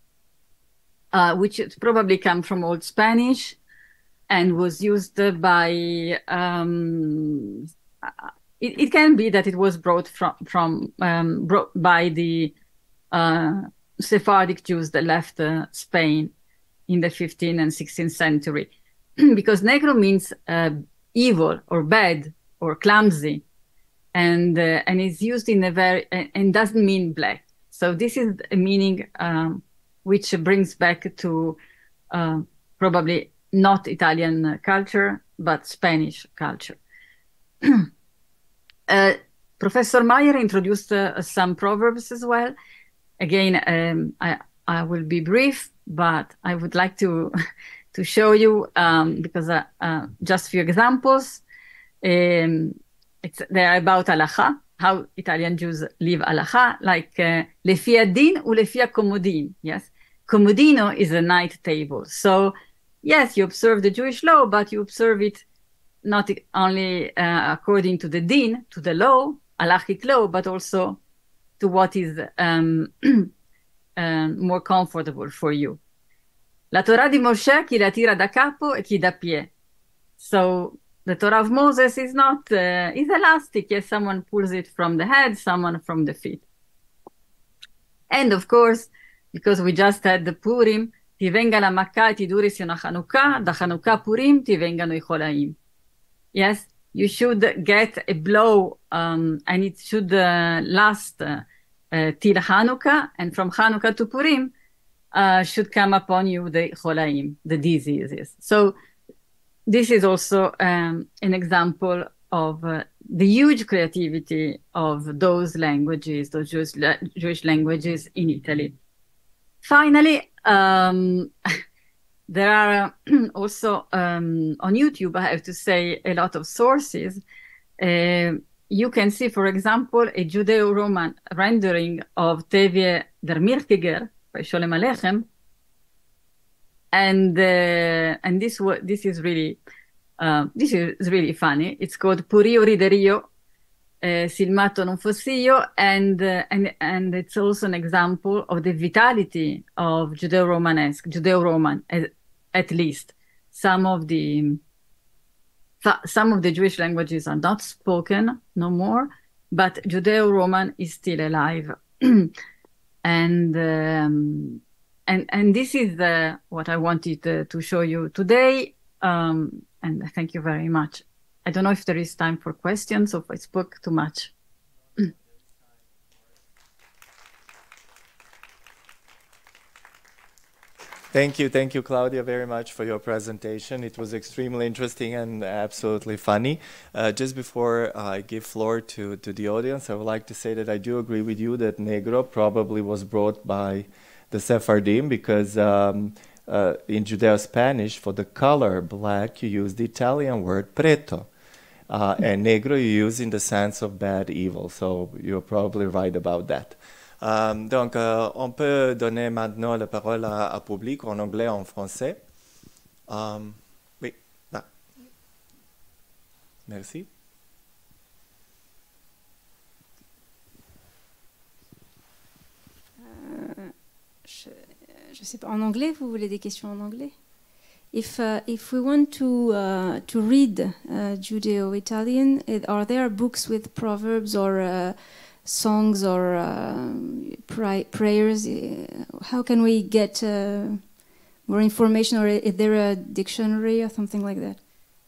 uh, which probably come from Old Spanish and was used by, um, it, it can be that it was brought from, from um, brought by the uh, Sephardic Jews that left uh, Spain in the fifteenth and sixteenth century, because negro means uh, evil or bad or clumsy. And uh, and is used in a very and, and doesn't mean black. So this is a meaning um, which brings back to uh, probably not Italian culture but Spanish culture. uh, Professor Meyer introduced uh, some proverbs as well. Again, um, I I will be brief, but I would like to to show you um, because uh, uh, just a few examples. Um, It's, they're about halacha, how Italian Jews live halacha, like uh, lefi adin u lefi komodin. Yes, komodino is a night table. So yes, you observe the Jewish law, but you observe it not only uh, according to the din, to the law, halachic law, but also to what is um, um, more comfortable for you. La Torah di Moshe, chi la tira da capo e chi da pie. So the Torah of Moses is not, uh, is elastic. Yes, someone pulls it from the head, someone from the feet. And of course, because we just had the Purim, ti venga la Makkah e ti duri sino a Chanukah, da Chanukah Purim ti vengano i Cholaim. Yes, you should get a blow um, and it should uh, last uh, uh, till Hanukkah, and from Hanukkah to Purim uh, should come upon you the Cholaim, the diseases. So this is also um, an example of uh, the huge creativity of those languages, those Jewish, Jewish languages in Italy. Finally, um, there are also um, on YouTube, I have to say, a lot of sources. Uh, you can see, for example, a Judeo-Roman rendering of Tevye der Mirtiger by Sholem Aleichem. And, uh, and this, this is really uh, this is really funny. It's called Purio Riderio, uh, Silmato non fossio, and, uh, and, and it's also an example of the vitality of Judeo-Romanesque, Judeo-Roman, at, at least. Some of the some of the Jewish languages are not spoken no more, but Judeo-Roman is still alive. and um, and and this is the, what I wanted to, to show you today. Um, and thank you very much. I don't know if there is time for questions or if I spoke too much. Thank you, thank you, Claudia, very much for your presentation. It was extremely interesting and absolutely funny. Uh, just before I give floor to, to the audience, I would like to say that I do agree with you that Negro probably was brought by the Sephardim, because um, uh, in Judeo-Spanish, for the color black, you use the Italian word preto. Uh, and Negro you use in the sense of bad, evil. So you're probably right about that. Um, donc, euh, on peut donner maintenant la parole à, à public en anglais, en français. Um, oui, là. Merci. Euh, je ne sais pas, en anglais, vous voulez des questions en anglais? If uh, if we want to uh, to read uh, Judeo-Italian, are there books with proverbs or uh, songs or uh, pray prayers? How can we get uh, more information, or is there a dictionary or something like that?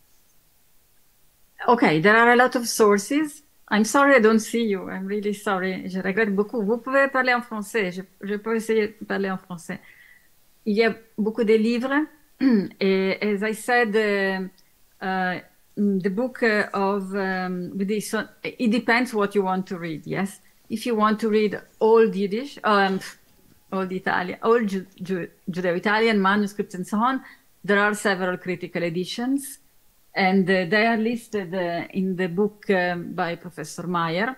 Okay, there are a lot of sources. I'm sorry I don't see you. I'm really sorry. Je regrette beaucoup. Vous pouvez parler en français. Je, je peux essayer de parler en français. Il y a beaucoup de livres. Et, as I said, uh, uh, the book uh, of um, with this, uh, it depends what you want to read. Yes, if you want to read old Yiddish, um, old Italian, old Ju Ju Judeo-Italian manuscripts and so on, there are several critical editions, and uh, they are listed uh, in the book um, by Professor Meyer.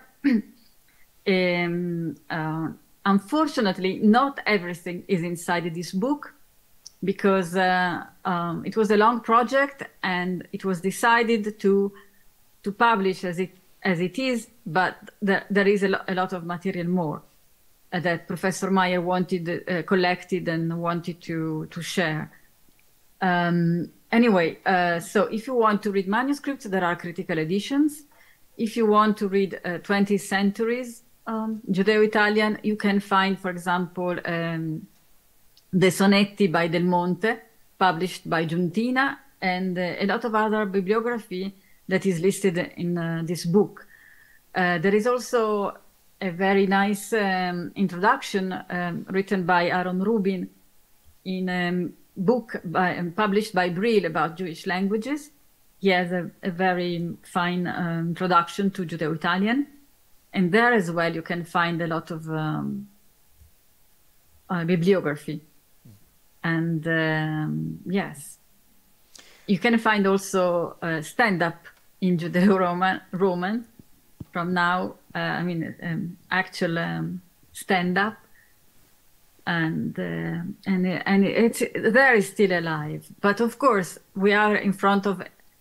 um, uh, unfortunately, not everything is inside this book, because uh, um, it was a long project and it was decided to to publish as it as it is, but there, there is a, lo a lot of material more uh, that Professor Meyer wanted uh, collected and wanted to to share. Um, anyway, uh, so if you want to read manuscripts, there are critical editions. If you want to read uh, twentieth centuries um, Judeo-Italian, you can find, for example, um, the Sonetti by Del Monte, published by Giuntina, and uh, a lot of other bibliography that is listed in uh, this book. Uh, there is also a very nice um, introduction um, written by Aaron Rubin in a book by, um, published by Brill about Jewish languages. He has a, a very fine uh, introduction to Judeo-Italian. And there as well you can find a lot of um, uh, bibliography. And um, yes, you can find also uh, stand-up in Judeo-Roman Roman from now, uh, I mean, um, actual um, stand-up. And, uh, and, and it's, there is still alive. But of course, we are in front of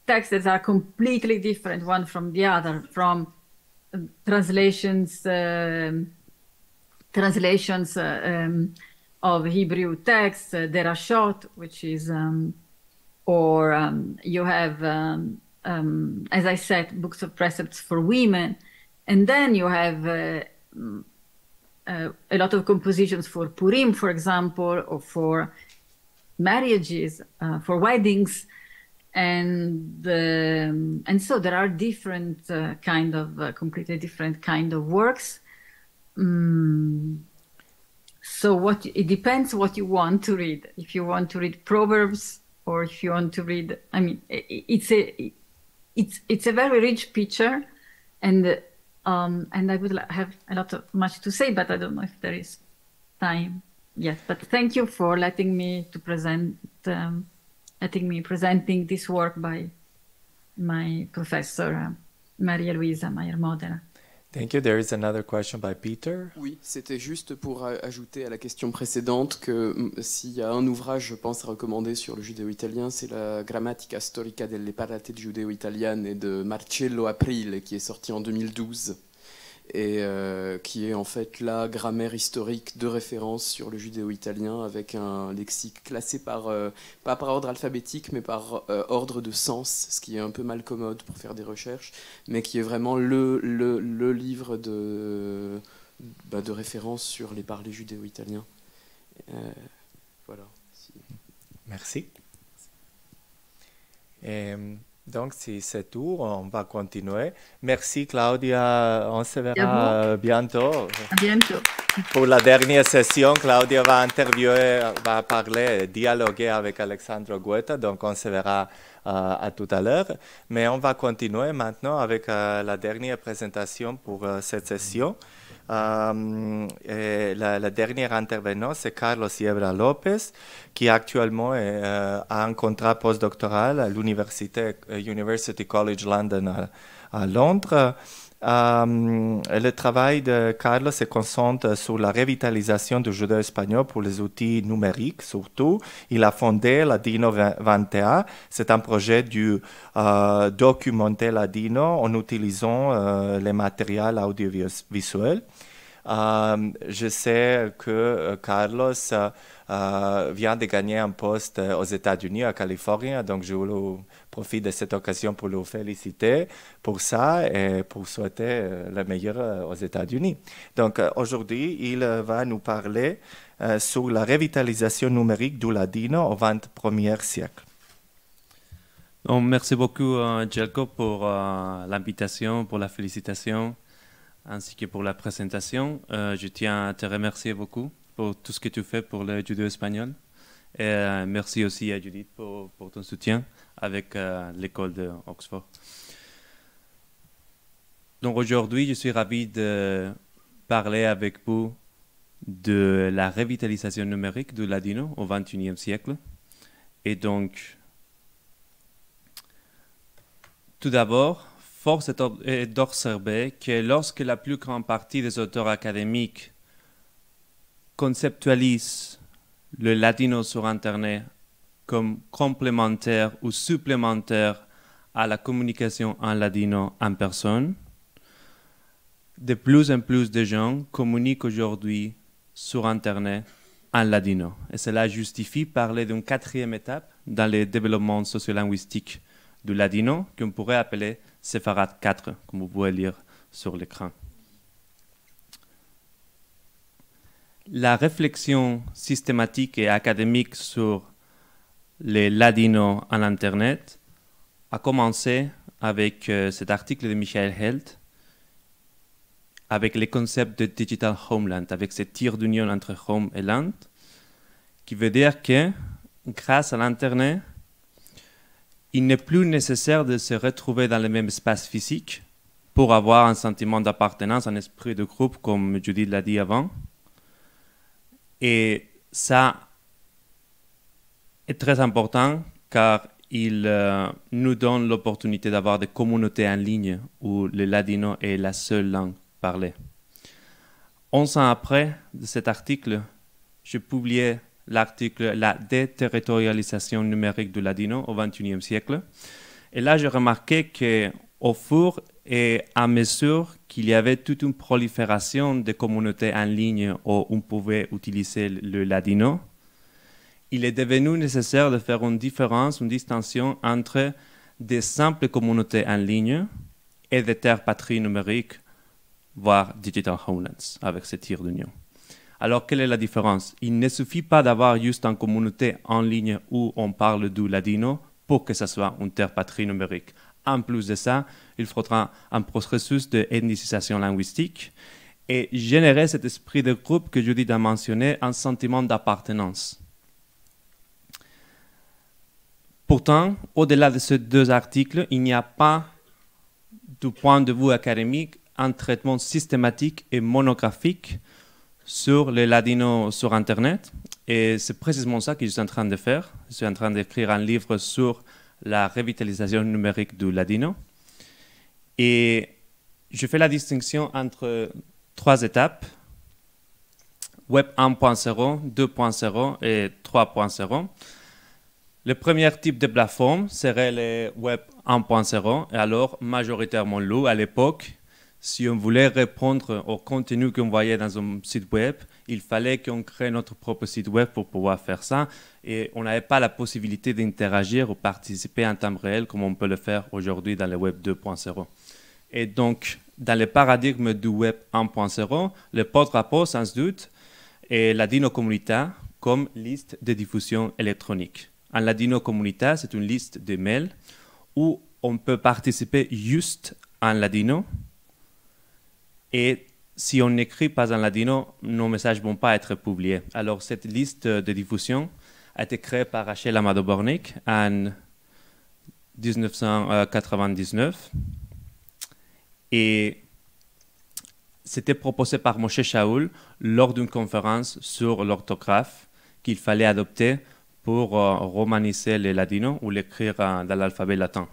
texts that are completely different one from the other, from uh, translations, um translations uh, um, of Hebrew texts, uh, Derashot, which is, um, or um, you have, um, um, as I said, books of precepts for women, and then you have uh, uh, a lot of compositions for Purim, for example, or for marriages, uh, for weddings, and um, and so there are different uh, kind of uh, completely different kind of works. Um, so what it depends what you want to read. If you want to read Proverbs, or if you want to read, I mean, it, it's a it's it's a very rich picture, and um, and I would have a lot of much to say, but I don't know if there is time yet. But thank you for letting me to present. Um, letting me presenting this work by my professor, uh, Maria Luisa Meyer-Modena. Thank you. There is another question by Peter. Oui, c'était juste pour ajouter à la question précédente que s'il y a un ouvrage, je pense, à recommander sur le judéo-italien, c'est la Grammatica Storica delle Parlate Giudeo-Italiane de Marcello Aprile, qui est sorti en deux mille douze. Et euh, qui est en fait la grammaire historique de référence sur le judéo-italien, avec un lexique classé par, euh, pas par ordre alphabétique, mais par euh, ordre de sens, ce qui est un peu mal commode pour faire des recherches, mais qui est vraiment le, le, le livre de, bah, de référence sur les parlers judéo-italiens. Euh, voilà. Merci. Et... donc, si c'est tout, on va continuer. Merci, Claudia. On se verra bientôt. À bientôt. Pour la dernière session, Claudia va interviewer, va parler, dialoguer avec Alexandro Guetta. Donc, on se verra euh, à tout à l'heure. Mais on va continuer maintenant avec euh, la dernière présentation pour euh, cette session. Euh, et la, la dernière intervenante, c'est Carlos Yebra Lopez, qui actuellement est, euh, a un contrat postdoctoral à l'université University College London à, à Londres. Euh, le travail de Carlos se concentre sur la revitalisation du judéo-espagnol pour les outils numériques, surtout. Il a fondé Ladino vingt et un. C'est un projet de euh, documenter Ladino en utilisant euh, les matériels audiovisuels. Euh, je sais que euh, Carlos euh, euh, vient de gagner un poste euh, aux États-Unis, à Californie, donc je voulais profiter de cette occasion pour le féliciter pour ça et pour souhaiter euh, le meilleur euh, aux États-Unis. Donc euh, aujourd'hui, il euh, va nous parler euh, sur la revitalisation numérique du ladino au vingt et unième siècle. Donc, merci beaucoup, euh, Jelko, pour euh, l'invitation, pour la félicitation, ainsi que pour la présentation. Euh, je tiens à te remercier beaucoup pour tout ce que tu fais pour le judo espagnol. Et euh, merci aussi à Judith pour, pour ton soutien avec euh, l'école d'Oxford. Donc aujourd'hui, je suis ravi de parler avec vous de la revitalisation numérique du ladino au vingt et unième siècle. Et donc, tout d'abord, force est d'observer que lorsque la plus grande partie des auteurs académiques conceptualisent le ladino sur Internet comme complémentaire ou supplémentaire à la communication en ladino en personne, de plus en plus de gens communiquent aujourd'hui sur Internet en ladino. Et cela justifie parler d'une quatrième étape dans le développement sociolinguistique du ladino, qu'on pourrait appeler Séfarade quatre, comme vous pouvez lire sur l'écran. La réflexion systématique et académique sur les ladinos en Internet a commencé avec euh, cet article de Michael Held, avec les concepts de Digital Homeland, avec ce tir d'union entre Home et Land, qui veut dire que, grâce à l'Internet, il n'est plus nécessaire de se retrouver dans le même espace physique pour avoir un sentiment d'appartenance, un esprit de groupe, comme Judith l'a dit avant. Et ça est très important car il euh, nous donne l'opportunité d'avoir des communautés en ligne où le ladino est la seule langue parlée. Onze ans après de cet article, j'ai publié l'article « La déterritorialisation numérique du ladino au vingt et unième siècle ». Et là, j'ai remarqué qu'au fur et à mesure qu'il y avait toute une prolifération de communautés en ligne où on pouvait utiliser le ladino, il est devenu nécessaire de faire une différence, une distinction entre des simples communautés en ligne et des terres patries numériques, voire digital homelands, avec ce tir d'union. Alors, quelle est la différence? Il ne suffit pas d'avoir juste une communauté en ligne où on parle du ladino pour que ce soit une terre patrie numérique. En plus de ça, il faudra un processus d'ethnicisation linguistique et générer cet esprit de groupe que Judith a mentionné, un sentiment d'appartenance. Pourtant, au-delà de ces deux articles, il n'y a pas, du point de vue académique, un traitement systématique et monographique sur le ladino sur Internet. Et c'est précisément ça que je suis en train de faire. Je suis en train d'écrire un livre sur la revitalisation numérique du ladino. Et je fais la distinction entre trois étapes, Web un point zéro, deux point zéro et trois point zéro. Le premier type de plateforme serait le Web un point zéro, et alors majoritairement loup à l'époque. Si on voulait répondre au contenu qu'on voyait dans un site web, il fallait qu'on crée notre propre site web pour pouvoir faire ça. Et on n'avait pas la possibilité d'interagir ou participer en temps réel comme on peut le faire aujourd'hui dans le Web deux point zéro. Et donc, dans le paradigme du Web un point zéro, le porte-rapport, sans doute, est Ladino Comunità comme liste de diffusion électronique. Un Ladino Comunità, c'est une liste de mails où on peut participer juste en ladino. Et si on n'écrit pas en ladino, nos messages ne vont pas être publiés. Alors, cette liste de diffusion a été créée par Rachel Amado-Bornik en mille neuf cent quatre-vingt-dix-neuf. Et c'était proposé par Moshe Shaul lors d'une conférence sur l'orthographe qu'il fallait adopter pour euh, romaniser le ladino ou l'écrire euh, dans l'alphabet latin.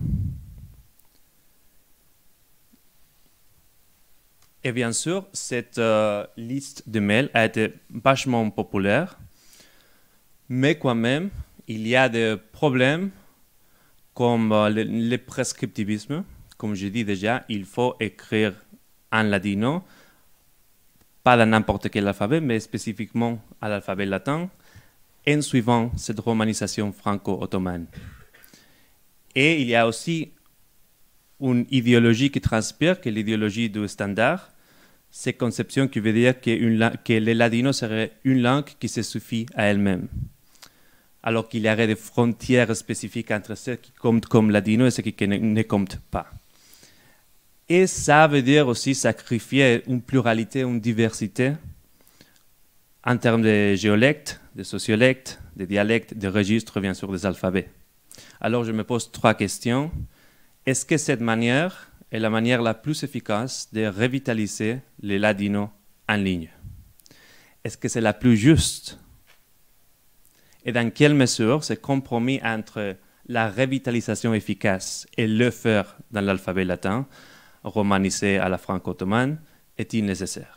Et bien sûr, cette euh, liste de mails a été vachement populaire, mais quand même, il y a des problèmes comme euh, le, le prescriptivisme. Comme je dis déjà, il faut écrire en ladino, pas dans n'importe quel alphabet, mais spécifiquement à l'alphabet latin, en suivant cette romanisation franco-ottomane. Et il y a aussi une idéologie qui transpire, qui est l'idéologie du standard, cette conception qui veut dire que, une, que le ladino serait une langue qui se suffit à elle-même, alors qu'il y aurait des frontières spécifiques entre ceux qui comptent comme ladino et ceux qui ne, ne comptent pas. Et ça veut dire aussi sacrifier une pluralité, une diversité en termes de géolectes, de sociolectes, de dialectes, de registres, bien sûr, des alphabets. Alors je me pose trois questions. Est-ce que cette manière est la manière la plus efficace de revitaliser les ladinos en ligne? Est-ce que c'est la plus juste? Et dans quelle mesure ce compromis entre la revitalisation efficace et le faire dans l'alphabet latin, romanisé à la franco-ottomane, est-il nécessaire?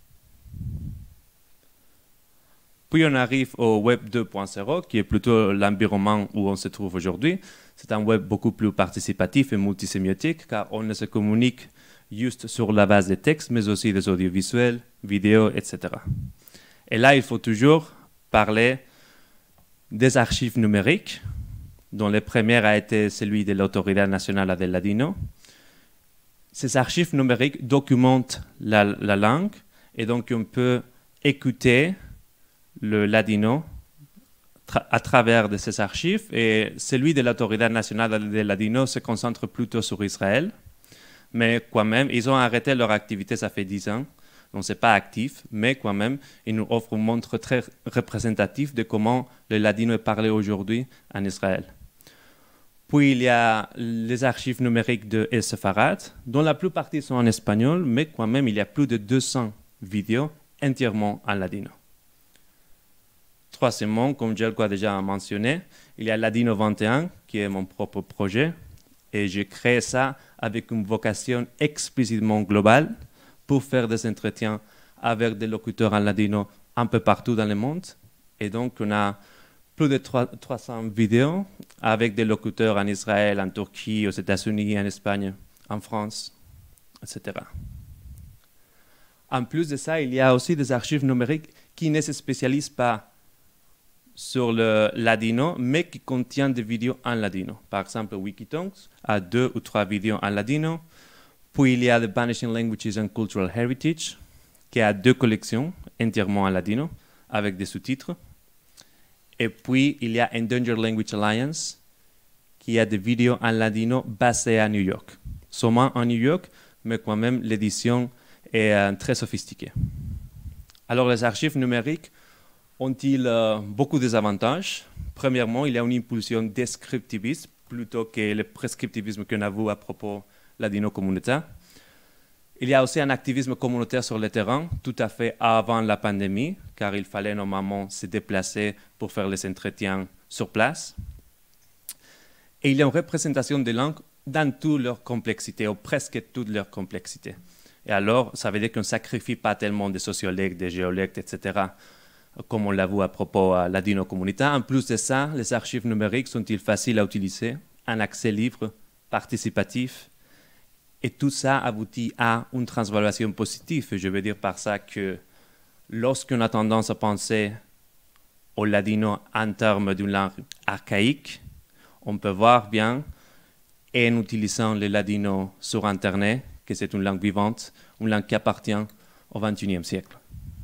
Puis on arrive au Web deux point zéro, qui est plutôt l'environnement où on se trouve aujourd'hui. C'est un web beaucoup plus participatif et multisémiotique, car on ne se communique juste sur la base des textes, mais aussi des audiovisuels, vidéos, et cetera. Et là, il faut toujours parler des archives numériques, dont le premier a été celui de l'Autoridad Nacional del Ladino. Ces archives numériques documentent la, la langue, et donc on peut écouter le ladino tra à travers de ces archives, et celui de l'Autoridad Nacional del Ladino se concentre plutôt sur Israël, mais quand même, ils ont arrêté leur activité, ça fait dix ans, donc ce n'est pas actif, mais quand même, ils nous offrent une montre très représentative de comment le ladino est parlé aujourd'hui en Israël. Puis il y a les archives numériques de Sefarad, dont la plupart sont en espagnol, mais quand même, il y a plus de deux cents vidéos entièrement en ladino. Troisièmement, comme Jelko a déjà mentionné, il y a Ladino vingt et un, qui est mon propre projet, et j'ai créé ça avec une vocation explicitement globale pour faire des entretiens avec des locuteurs en ladino un peu partout dans le monde. Et donc, on a plus de trois cents vidéos avec des locuteurs en Israël, en Turquie, aux États-Unis, en Espagne, en France, et cetera. En plus de ça, il y a aussi des archives numériques qui ne se spécialisent pas sur le ladino, mais qui contiennent des vidéos en ladino. Par exemple, Wikitongues a deux ou trois vidéos en ladino. Puis il y a The Vanishing Languages and Cultural Heritage, qui a deux collections entièrement en ladino, avec des sous-titres. Et puis il y a Endangered Language Alliance, qui a des vidéos en ladino basées à New York. Seulement en New York, mais quand même l'édition est euh, très sophistiquée. Alors les archives numériques ont-ils euh, beaucoup de avantages? Premièrement, il y a une impulsion descriptiviste plutôt que le prescriptivisme qu'on a vu à propos de ladino communautaire. Il y a aussi un activisme communautaire sur le terrain, tout à fait avant la pandémie, car il fallait normalement se déplacer pour faire les entretiens sur place. Et il y a une représentation des langues dans toute leur complexité, ou presque toute leur complexité. Et alors, ça veut dire qu'on ne sacrifie pas tellement des sociologues, des géologues, et cetera, comme on l'a vu à propos de ladino communautaire. En plus de ça, les archives numériques sont-ils faciles à utiliser, un accès libre, participatif, et tout ça aboutit à une transvaluation positive. Je veux dire par ça que lorsqu'on a tendance à penser au ladino en termes d'une langue archaïque, on peut voir bien, en utilisant le ladino sur Internet, que c'est une langue vivante, une langue qui appartient au vingt et unième siècle.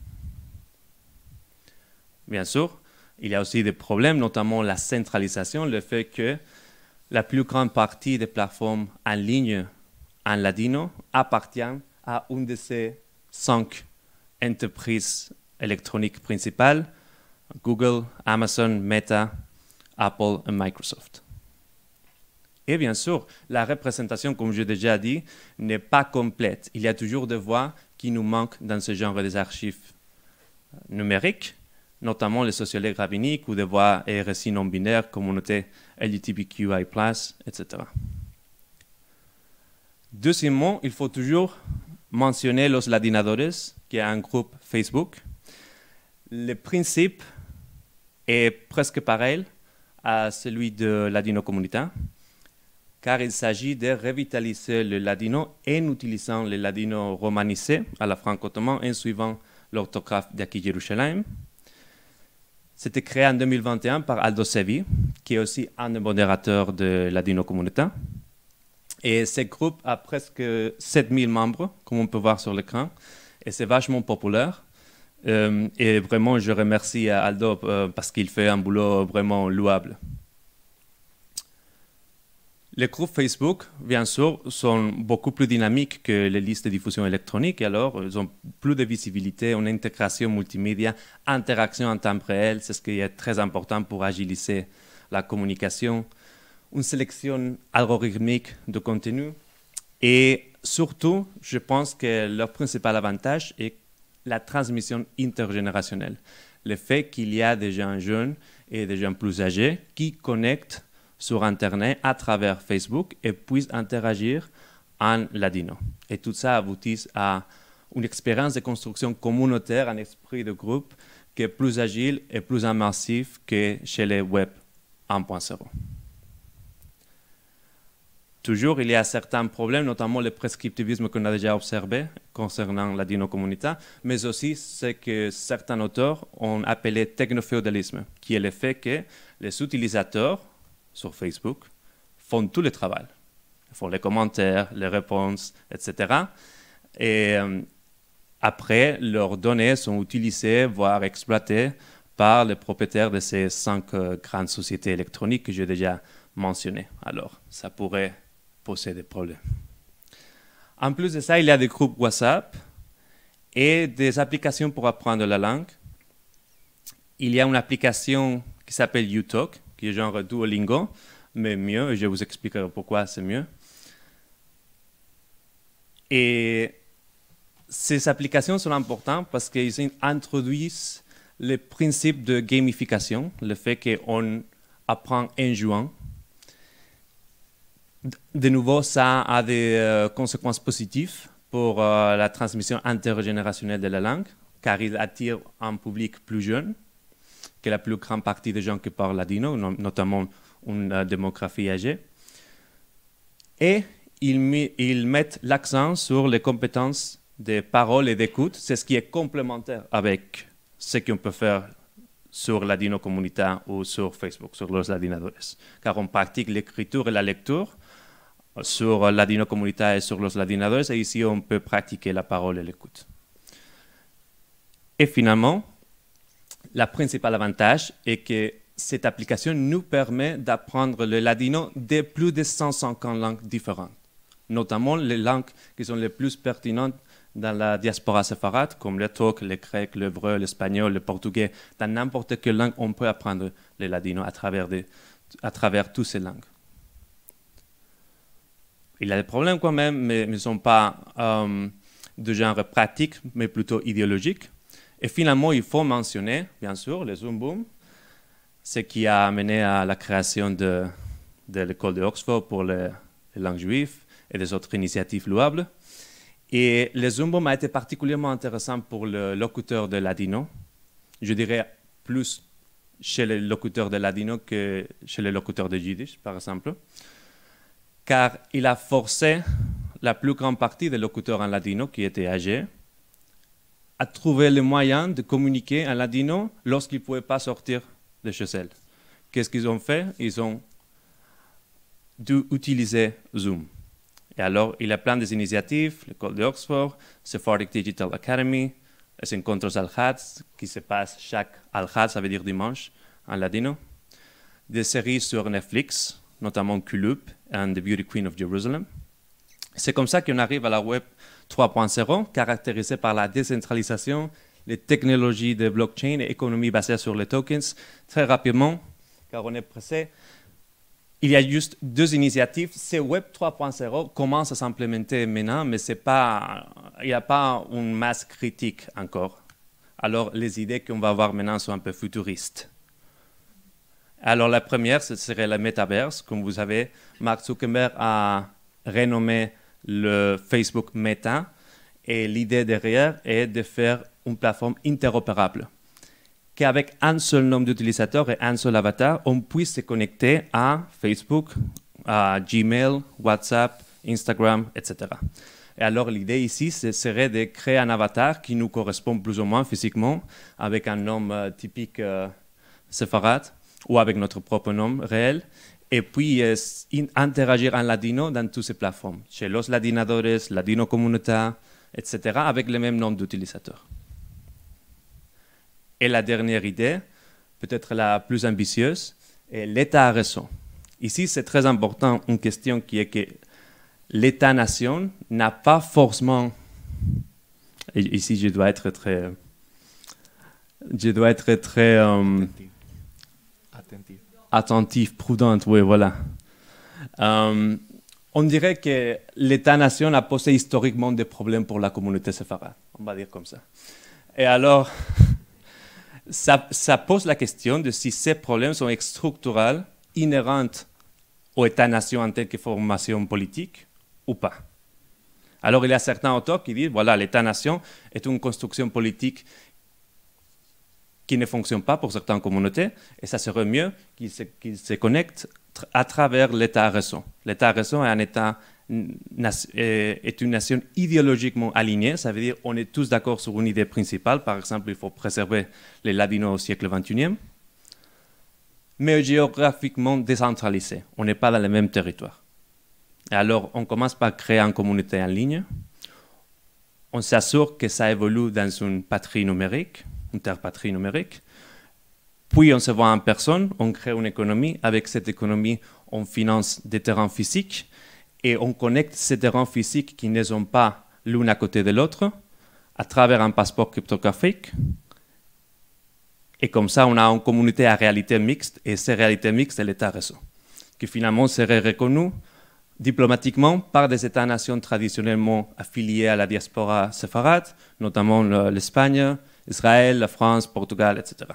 Bien sûr, il y a aussi des problèmes, notamment la centralisation, le fait que la plus grande partie des plateformes en ligne en ladino appartient à une de ces cinq entreprises électroniques principales, Google, Amazon, Meta, Apple et Microsoft. Et bien sûr, la représentation, comme j'ai déjà dit, n'est pas complète. Il y a toujours des voix qui nous manquent dans ce genre d'archives numériques, notamment les sociologues rabbiniques ou des voix et récits non-binaires, communauté L G B T Q I plus, et cetera. Deuxièmement, il faut toujours mentionner Los Ladinadores, qui est un groupe Facebook. Le principe est presque pareil à celui de Ladino Comunitaire, car il s'agit de revitaliser le ladino en utilisant le ladino romanisé à la franco-ottoman en suivant l'orthographe d'Aki Jérusalem. C'était créé en deux mille vingt et un par Aldo Sevi, qui est aussi un des modérateurs de Ladino Comunitaire. Et ce groupe a presque sept mille membres, comme on peut voir sur l'écran, et c'est vachement populaire. Euh, et vraiment, je remercie Aldo euh, parce qu'il fait un boulot vraiment louable. Les groupes Facebook, bien sûr, sont beaucoup plus dynamiques que les listes de diffusion électronique, et alors ils ont plus de visibilité, une intégration multimédia, interaction en temps réel, c'est ce qui est très important pour agiliser la communication, une sélection algorithmique de contenu, et surtout, je pense que leur principal avantage est la transmission intergénérationnelle, le fait qu'il y a des gens jeunes et des gens plus âgés qui connectent sur Internet à travers Facebook et puissent interagir en ladino. Et tout ça aboutit à une expérience de construction communautaire, un esprit de groupe qui est plus agile et plus immersif que chez les web un point zéro. Toujours, il y a certains problèmes, notamment le prescriptivisme qu'on a déjà observé concernant ladino communautaire, mais aussi ce que certains auteurs ont appelé technoféodalisme, qui est le fait que les utilisateurs sur Facebook font tout le travail. Ils font les commentaires, les réponses, et cetera. Et euh, après, leurs données sont utilisées, voire exploitées par les propriétaires de ces cinq euh, grandes sociétés électroniques que j'ai déjà mentionnées. Alors, ça pourrait poser des problèmes. En plus de ça, il y a des groupes WhatsApp et des applications pour apprendre la langue. Il y a une application qui s'appelle UTalk, qui est genre Duolingo, mais mieux, et je vous expliquerai pourquoi c'est mieux. Et ces applications sont importantes parce qu'elles introduisent le principe de gamification, le fait qu'on apprend en jouant. De nouveau, ça a des euh, conséquences positives pour euh, la transmission intergénérationnelle de la langue, car il attire un public plus jeune, que la plus grande partie des gens qui parlent ladino, notamment une euh, démographie âgée. Et ils, met, ils mettent l'accent sur les compétences de parole et d'écoute. C'est ce qui est complémentaire avec ce qu'on peut faire sur Ladino Comunità ou sur Facebook, sur los ladinadores. Car on pratique l'écriture et la lecture sur Ladino Comunità et sur los ladinadores, et ici on peut pratiquer la parole et l'écoute. Et finalement, le principal avantage est que cette application nous permet d'apprendre le ladino de plus de cent cinquante langues différentes, notamment les langues qui sont les plus pertinentes dans la diaspora séfarade, comme le turc, le grec, l'hébreu, l'espagnol, le portugais. Dans n'importe quelle langue, on peut apprendre le ladino à travers, des, à travers toutes ces langues. Il y a des problèmes quand même, mais ils ne sont pas euh, de genre pratique, mais plutôt idéologiques. Et finalement, il faut mentionner, bien sûr, le Zoom Boom, ce qui a amené à la création de, de l'école d'Oxford pour les, les langues juives et des autres initiatives louables. Et le Zoom Boom a été particulièrement intéressant pour le locuteur de ladino. Je dirais plus chez les locuteurs de ladino que chez les locuteurs de yiddish, par exemple. Car il a forcé la plus grande partie des locuteurs en ladino qui étaient âgés à trouver le moyen de communiquer en ladino lorsqu'ils ne pouvaient pas sortir de chez eux. Qu'est-ce qu'ils ont fait? Ils ont dû utiliser Zoom. Et alors, il y a plein d'initiatives, l'école d'Oxford, Sephardic Digital Academy, les encuentros al-Hajj, qui se passent chaque al-Hajj, ça veut dire dimanche, en ladino, des séries sur Netflix, notamment Kulub and the Beauty Queen of Jerusalem. C'est comme ça qu'on arrive à la Web trois point zéro, caractérisée par la décentralisation, les technologies de blockchain et économie basée sur les tokens. Très rapidement, car on est pressé, il y a juste deux initiatives. Ce Web trois point zéro commence à s'implémenter maintenant, mais c'est pas, il n'y a pas une masse critique encore. Alors, les idées qu'on va avoir maintenant sont un peu futuristes. Alors, la première, ce serait la Metaverse. Comme vous savez, Mark Zuckerberg a renommé le Facebook Meta, et l'idée derrière est de faire une plateforme interopérable, qu'avec un seul nom d'utilisateur et un seul avatar, on puisse se connecter à Facebook, à Gmail, WhatsApp, Instagram, et cetera. Et alors l'idée ici, ce serait de créer un avatar qui nous correspond plus ou moins physiquement, avec un nom euh, typique euh, séfarade, ou avec notre propre nom réel, et puis euh, interagir en ladino dans toutes ces plateformes, chez los ladinadores, Ladino Comunità, et cetera, avec le même nom d'utilisateur. Et la dernière idée, peut-être la plus ambitieuse, est l'État a raison. Ici, c'est très important, une question qui est que l'État-nation n'a pas forcément... Et ici, je dois être très... Je dois être très... Euh, attentif. Attentif, prudente, oui, voilà. Euh, on dirait que l'État-nation a posé historiquement des problèmes pour la communauté séfarade, on va dire comme ça. Et alors... Ça, ça pose la question de si ces problèmes sont structurels, inhérents au État-nation en tant que formation politique ou pas. Alors, il y a certains auteurs qui disent, voilà, l'État-nation est une construction politique qui ne fonctionne pas pour certaines communautés, et ça serait mieux qu'ils se, qu'ils se connectent à travers l'État-raison. L'État-raison est un État est une nation idéologiquement alignée, ça veut dire qu'on est tous d'accord sur une idée principale, par exemple, il faut préserver les ladinos au siècle vingt et unième, mais géographiquement décentralisé, on n'est pas dans le même territoire. Et alors, on commence par créer une communauté en ligne, on s'assure que ça évolue dans une patrie numérique, une terre patrie numérique, puis on se voit en personne, on crée une économie, avec cette économie, on finance des terrains physiques, et on connecte ces terrains physiques qui ne sont pas l'un à côté de l'autre à travers un passeport cryptographique. Et comme ça, on a une communauté à réalité mixte, et cette réalité mixte est l'État-raison, qui finalement serait reconnue diplomatiquement par des États-nations traditionnellement affiliés à la diaspora séfarade, notamment l'Espagne, Israël, la France, Portugal, et cetera.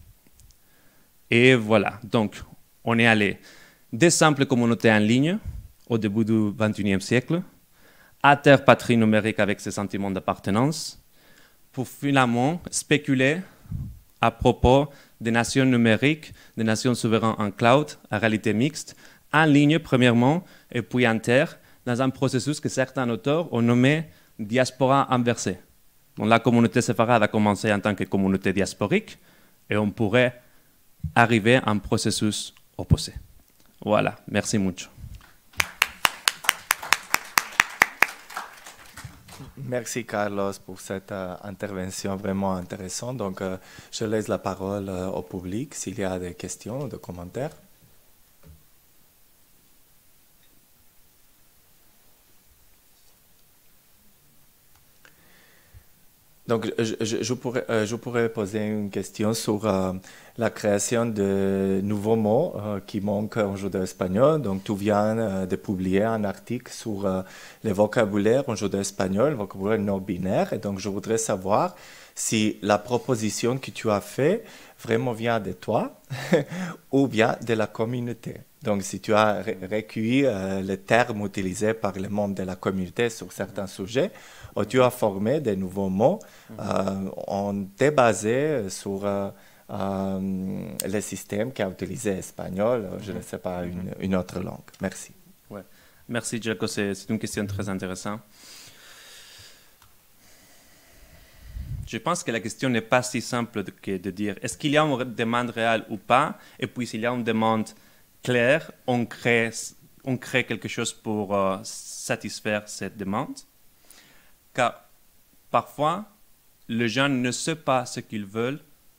Et voilà, donc on est allé des simples communautés en ligne, au début du vingt et unième siècle, à terre patrie numérique avec ses sentiments d'appartenance, pour finalement spéculer à propos des nations numériques, des nations souveraines en cloud, à réalité mixte, en ligne premièrement, et puis inter, dans un processus que certains auteurs ont nommé diaspora inversée. Donc, la communauté séfarade a commencé en tant que communauté diasporique, et on pourrait arriver à un processus opposé. Voilà, merci mucho. Merci Carlos pour cette euh, intervention vraiment intéressante. Donc, euh, je laisse la parole euh, au public s'il y a des questions ou des commentaires. Donc, je, je, je, pourrais, euh, je pourrais poser une question sur euh, la création de nouveaux mots euh, qui manquent en judéo-espagnol. Donc, tu viens euh, de publier un article sur euh, le vocabulaire en judéo-espagnol, le vocabulaire non binaire. Et donc, je voudrais savoir si la proposition que tu as faite vraiment vient de toi ou bien de la communauté. Donc, si tu as recueilli euh, les termes utilisés par les membres de la communauté sur certains sujets, ou tu as formé des nouveaux mots, euh, on t'est basé sur euh, euh, le système qui a utilisé l'espagnol, je ne sais pas, une, une autre langue. Merci. Ouais. Merci, Jaco, c'est une question très intéressante. Je pense que la question n'est pas si simple de, que de dire est-ce qu'il y a une demande réelle ou pas, et puis s'il y a une demande claire, on crée, on crée quelque chose pour euh, satisfaire cette demande. Car parfois, les gens ne savent pas ce qu'ils veulent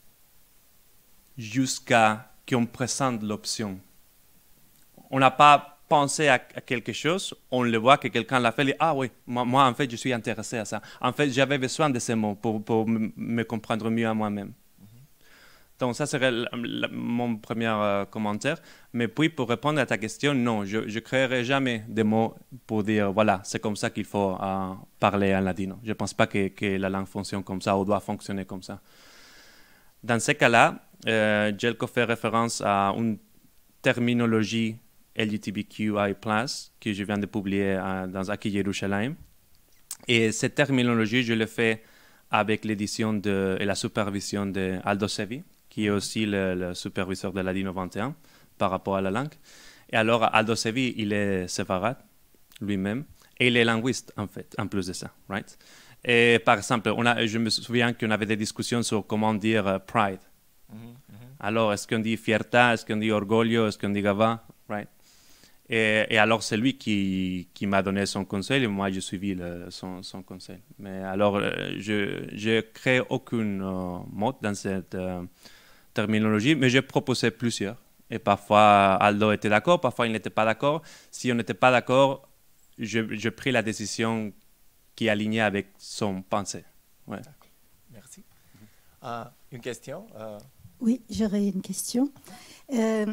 jusqu'à qu'on présente l'option. On n'a pas pensé à, à quelque chose, on le voit que quelqu'un l'a fait, et ah oui, moi, moi en fait je suis intéressé à ça. En fait, j'avais besoin de ces mots pour, pour me comprendre mieux à moi-même. Donc ça serait la, la, mon premier euh, commentaire. Mais puis pour répondre à ta question, non, je ne créerai jamais des mots pour dire voilà, c'est comme ça qu'il faut euh, parler en ladino. Je ne pense pas que, que la langue fonctionne comme ça ou doit fonctionner comme ça. Dans ce cas-là, euh, Jelko fait référence à une terminologie L G B T Q I plus, que je viens de publier euh, dans Aki Yerushalayim. Et cette terminologie, je l'ai fait avec l'édition et la supervision d'Aldo Sevi, qui est aussi le, le superviseur de Ladino vingt et un par rapport à la langue. Et alors, Aldo Sevi, il est séfarade lui-même, et il est linguiste, en fait, en plus de ça. Right? Et par exemple, on a, je me souviens qu'on avait des discussions sur comment dire uh, pride. Mm-hmm, mm-hmm. Alors, est-ce qu'on dit fierté, est-ce qu'on dit orgullo, est-ce qu'on dit gava? Right? Et, et alors, c'est lui qui, qui m'a donné son conseil, et moi, j'ai suivi le, son, son conseil. Mais alors, je ne crée aucune uh, mot dans cette uh, terminologie, mais j'ai proposé plusieurs. Et parfois, Aldo était d'accord, parfois, il n'était pas d'accord. Si on n'était pas d'accord, j'ai pris la décision qui est alignée avec son pensée. Ouais. Merci. Uh, une question uh... Oui, j'aurais une question. Euh,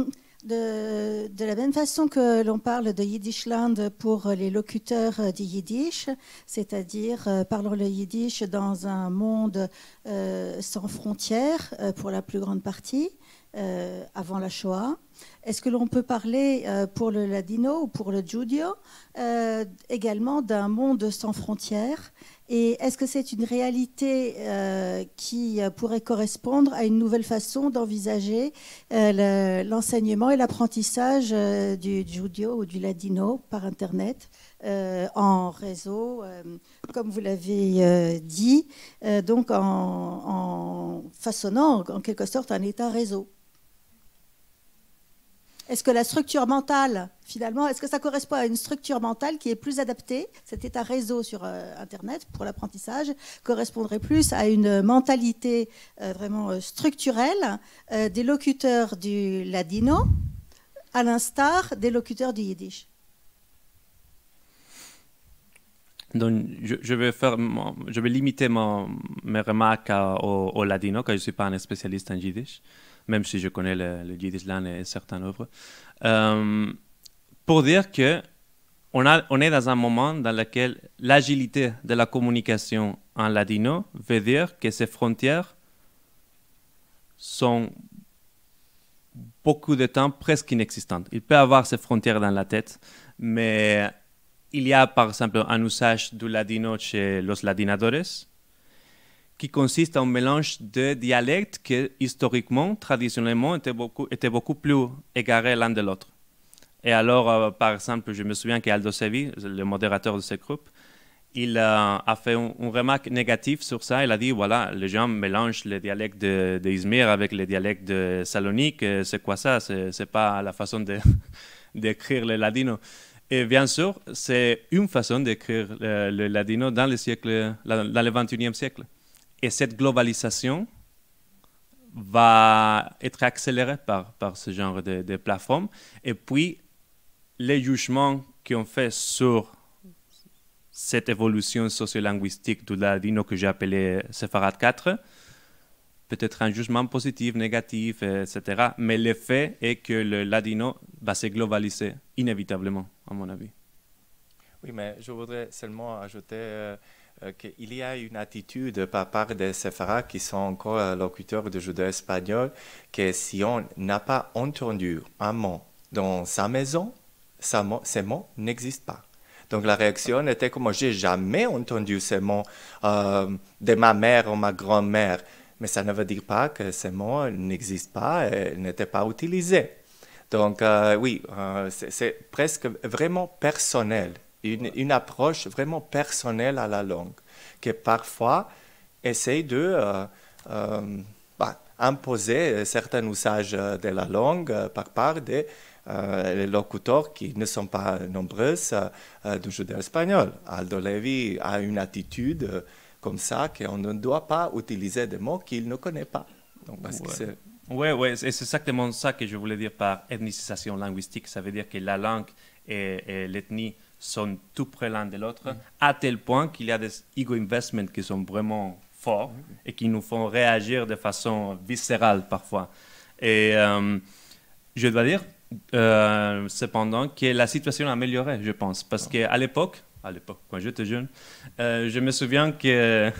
De, de la même façon que l'on parle de Yiddishland pour les locuteurs du Yiddish, c'est-à-dire euh, parlons le Yiddish dans un monde euh, sans frontières euh, pour la plus grande partie, euh, avant la Shoah. Est-ce que l'on peut parler euh, pour le ladino ou pour le judio euh, également d'un monde sans frontières? Et est-ce que c'est une réalité euh, qui pourrait correspondre à une nouvelle façon d'envisager euh, l'enseignement et l'apprentissage euh, du judio ou du ladino par Internet, euh, en réseau, euh, comme vous l'avez euh, dit, euh, donc en, en façonnant en quelque sorte un état réseau? Est-ce que la structure mentale, finalement, est-ce que ça correspond à une structure mentale qui est plus adaptée, cet état réseau sur euh, Internet pour l'apprentissage, correspondrait plus à une mentalité euh, vraiment structurelle euh, des locuteurs du ladino, à l'instar des locuteurs du yiddish? Donc, je, je, vais faire, je vais limiter mon, mes remarques au, au ladino, car je ne suis pas un spécialiste en yiddish, même si je connais le, le Yiddishland et certaines œuvres, euh, pour dire que on, a, on est dans un moment dans lequel l'agilité de la communication en ladino veut dire que ces frontières sont beaucoup de temps presque inexistantes. Il peut y avoir ces frontières dans la tête, mais il y a par exemple un usage du ladino chez los ladinadores qui consiste en un mélange de dialectes qui, historiquement, traditionnellement, étaient beaucoup, étaient beaucoup plus égarés l'un de l'autre. Et alors, euh, par exemple, je me souviens qu'Aldo Sevi, le modérateur de ce groupe, il euh, a fait une, une remarque négative sur ça. Il a dit, voilà, les gens mélangent les dialectes d'Izmir de, avec les dialectes de Salonique. C'est quoi ça? C'est pas la façon d'écrire le ladino. Et bien sûr, c'est une façon d'écrire le, le ladino dans le, siècle, dans le vingt et unième siècle. Et cette globalisation va être accélérée par, par ce genre de, de plateforme. Et puis, les jugements qu'on fait sur cette évolution sociolinguistique du ladino que j'ai appelé Sepharad quatre, peut-être un jugement positif, négatif, et cetera. Mais le fait est que le ladino va se globaliser inévitablement, à mon avis. Oui, mais je voudrais seulement ajouter euh, euh, qu'il y a une attitude par part des séfarades qui sont encore euh, locuteurs de judéo-espagnol, que si on n'a pas entendu un mot dans sa maison, ça, ces mots n'existent pas. Donc la réaction était comme, j'ai jamais entendu ces mots euh, de ma mère ou ma grand-mère, mais ça ne veut dire pas que ces mots n'existent pas et n'étaient pas utilisés. Donc euh, oui, euh, c'est presque vraiment personnel, une, une approche vraiment personnelle à la langue, qui parfois essaye de euh, euh, bah, imposer certains usages de la langue par part des Euh, les locuteurs qui ne sont pas nombreux euh, du judéo-espagnol. Aldo Levi a une attitude euh, comme ça qu'on ne doit pas utiliser des mots qu'il ne connaît pas. Donc, parce ouais. que c'est... Oui, ouais, c'est exactement ça que je voulais dire par ethnicisation linguistique. Ça veut dire que la langue et, et l'ethnie sont tout près l'un de l'autre, mm. à tel point qu'il y a des ego investments qui sont vraiment forts mm. et qui nous font réagir de façon viscérale parfois. Et euh, je dois dire, Euh, cependant, que la situation a amélioré, je pense. Parce qu'à l'époque, à l'époque, quand j'étais jeune, euh, je me souviens que,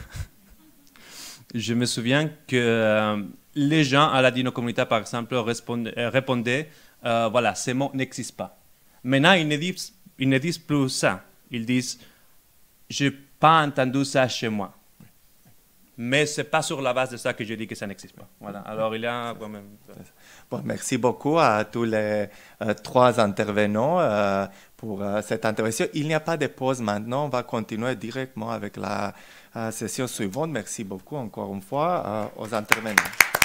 je me souviens que euh, les gens à la Dino Comunità, par exemple, répondaient, euh, répondaient euh, voilà, ces mots n'existent pas. Maintenant, ils ne, disent, ils ne disent plus ça. Ils disent, je n'ai pas entendu ça chez moi. Mais ce n'est pas sur la base de ça que je dis que ça n'existe pas. Voilà. Alors, il y a quand même... Bon, merci beaucoup à tous les euh, trois intervenants euh, pour euh, cette intervention. Il n'y a pas de pause maintenant. On va continuer directement avec la euh, session suivante. Merci beaucoup encore une fois euh, aux intervenants.